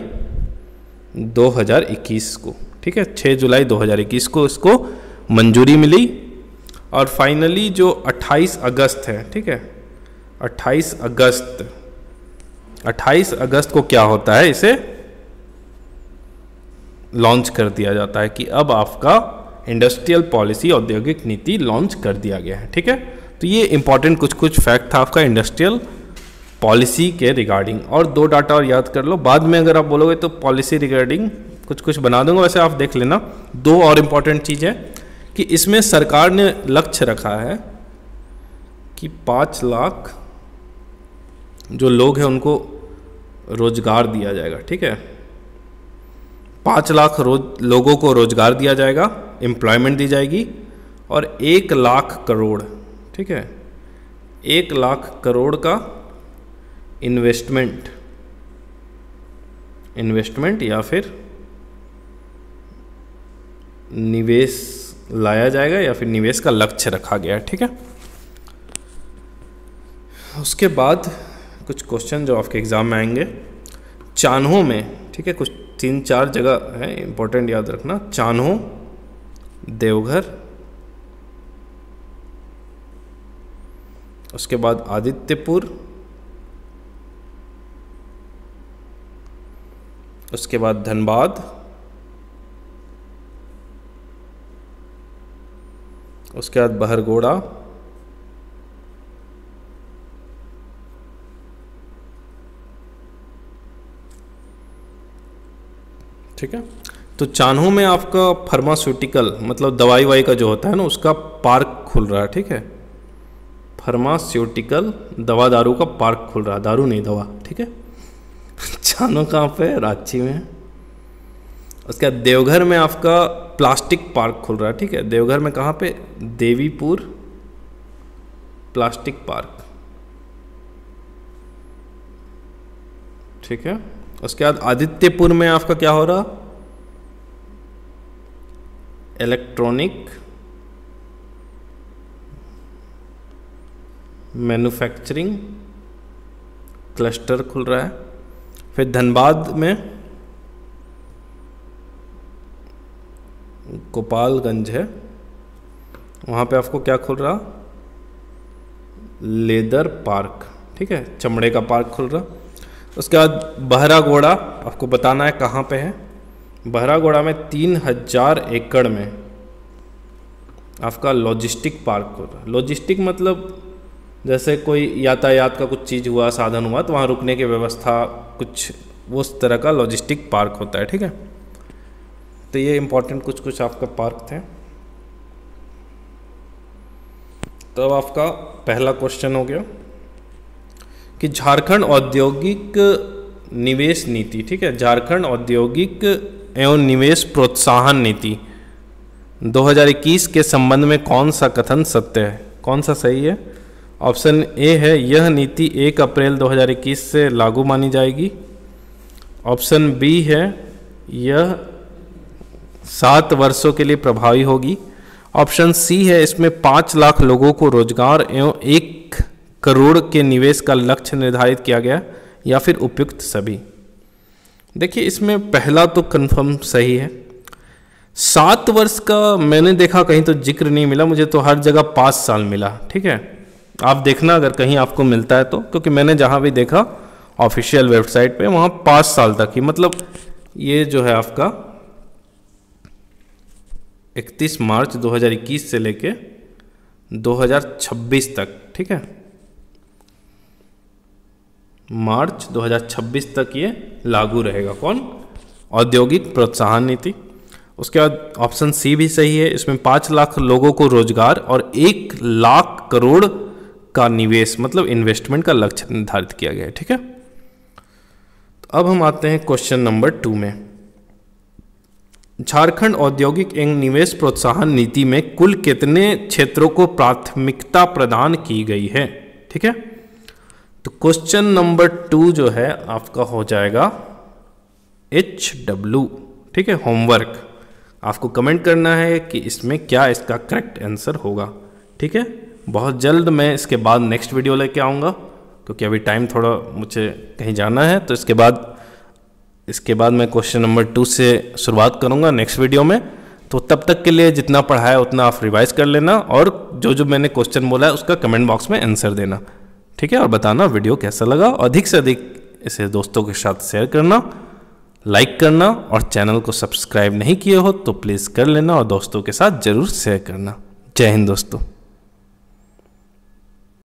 2021 को। ठीक है, 6 जुलाई 2021 को इसको मंजूरी मिली। और फाइनली जो 28 अगस्त है, ठीक है, 28 अगस्त को क्या होता है, इसे लॉन्च कर दिया जाता है कि अब आपका इंडस्ट्रियल पॉलिसी औद्योगिक नीति लॉन्च कर दिया गया है। ठीक है, तो ये इंपॉर्टेंट कुछ फैक्ट था आपका इंडस्ट्रियल पॉलिसी के रिगार्डिंग। और 2 डाटा और याद कर लो, बाद में अगर आप बोलोगे तो पॉलिसी रिगार्डिंग कुछ बना दूंगा, वैसे आप देख लेना। 2 और इम्पॉर्टेंट चीज़ है कि इसमें सरकार ने लक्ष्य रखा है कि 5 लाख जो लोग हैं उनको रोजगार दिया जाएगा। ठीक है, 5 लाख लोगों को रोजगार दिया जाएगा, एम्प्लॉयमेंट दी जाएगी। और 1 लाख करोड़, ठीक है, 1 लाख करोड़ का इन्वेस्टमेंट या फिर निवेश लाया जाएगा, या फिर निवेश का लक्ष्य रखा गया है। ठीक है, उसके बाद कुछ क्वेश्चन जो आपके एग्जाम में आएंगे चान्हो में। ठीक है, कुछ 3-4 जगह है इंपॉर्टेंट, याद रखना। चान्हो, देवघर, उसके बाद आदित्यपुर, उसके बाद धनबाद, उसके बाद बहरगोड़ा, ठीक है। तो चान्हो में आपका फार्मास्यूटिकल मतलब दवाई वाई का जो होता है ना, उसका पार्क खुल रहा है। ठीक है, फार्मास्यूटिकल दवा दारू का पार्क खुल रहा है, दारू नहीं दवा। ठीक है, चान्हो कहाँ पे? रांची में। उसके बाद देवघर में आपका प्लास्टिक पार्क खुल रहा है। ठीक है, देवघर में कहाँ पे? Devipur plastic park. ठीक है, उसके बाद आदित्यपुर में आपका क्या हो रहा? इलेक्ट्रॉनिक मैन्युफैक्चरिंग क्लस्टर खुल रहा है। फिर धनबाद में गोपालगंज है, वहाँ पे आपको क्या खुल रहा? Leather park. ठीक है, चमड़े का पार्क खुल रहा। उसके बाद बहरागोड़ा आपको बताना है कहाँ पे है। बहरागोड़ा में 3000 एकड़ में आपका लॉजिस्टिक पार्क खुल रहा है। लॉजिस्टिक मतलब जैसे कोई यातायात का कुछ चीज़ हुआ, साधन हुआ, तो वहाँ रुकने की व्यवस्था, कुछ उस तरह का लॉजिस्टिक पार्क होता है। ठीक है, तो ये इंपॉर्टेंट कुछ आपका पार्क थे। तो अब आपका पहला क्वेश्चन हो गया कि झारखंड औद्योगिक निवेश नीति, ठीक है, झारखंड औद्योगिक एवं निवेश प्रोत्साहन नीति 2021 के संबंध में कौन सा कथन सत्य है, कौन सा सही है? ऑप्शन ए है, यह नीति 1 अप्रैल 2021 से लागू मानी जाएगी। ऑप्शन बी है, यह 7 वर्षों के लिए प्रभावी होगी। ऑप्शन सी है, इसमें 5 लाख लोगों को रोजगार एवं 1 करोड़ के निवेश का लक्ष्य निर्धारित किया गया, या फिर उपयुक्त सभी। देखिए इसमें पहला तो कंफर्म सही है। 7 वर्ष का मैंने देखा कहीं तो जिक्र नहीं मिला, मुझे तो हर जगह 5 साल मिला। ठीक है, आप देखना अगर कहीं आपको मिलता है तो, क्योंकि मैंने जहाँ भी देखा ऑफिशियल वेबसाइट पे वहाँ 5 साल तक ही, मतलब ये जो है आपका 31 मार्च 2021 से लेके 2026 तक। ठीक है, मार्च 2026 तक ये लागू रहेगा। कौन? औद्योगिक प्रोत्साहन नीति। उसके बाद ऑप्शन सी भी सही है, इसमें 5 लाख लोगों को रोजगार और 1 लाख करोड़ का निवेश मतलब इन्वेस्टमेंट का लक्ष्य निर्धारित किया गया है। ठीक है, तो अब हम आते हैं क्वेश्चन नंबर 2 में। झारखंड औद्योगिक एवं निवेश प्रोत्साहन नीति में कुल कितने क्षेत्रों को प्राथमिकता प्रदान की गई है? ठीक है, तो क्वेश्चन नंबर 2 जो है आपका हो जाएगा HW। ठीक है, होमवर्क आपको कमेंट करना है कि इसमें क्या इसका करेक्ट आंसर होगा। ठीक है, बहुत जल्द मैं इसके बाद नेक्स्ट वीडियो लेके आऊँगा, क्योंकि अभी टाइम थोड़ा मुझे कहीं जाना है, तो इसके बाद मैं क्वेश्चन नंबर 2 से शुरुआत करूँगा नेक्स्ट वीडियो में। तो तब तक के लिए जितना पढ़ा है उतना आप रिवाइज कर लेना, और जो मैंने क्वेश्चन बोला है उसका कमेंट बॉक्स में आंसर देना। ठीक है, और बताना वीडियो कैसा लगा, अधिक से अधिक इसे दोस्तों के साथ शेयर करना, लाइक करना, और चैनल को सब्सक्राइब नहीं किए हो तो प्लीज़ कर लेना और दोस्तों के साथ ज़रूर शेयर करना। जय हिंद दोस्तों।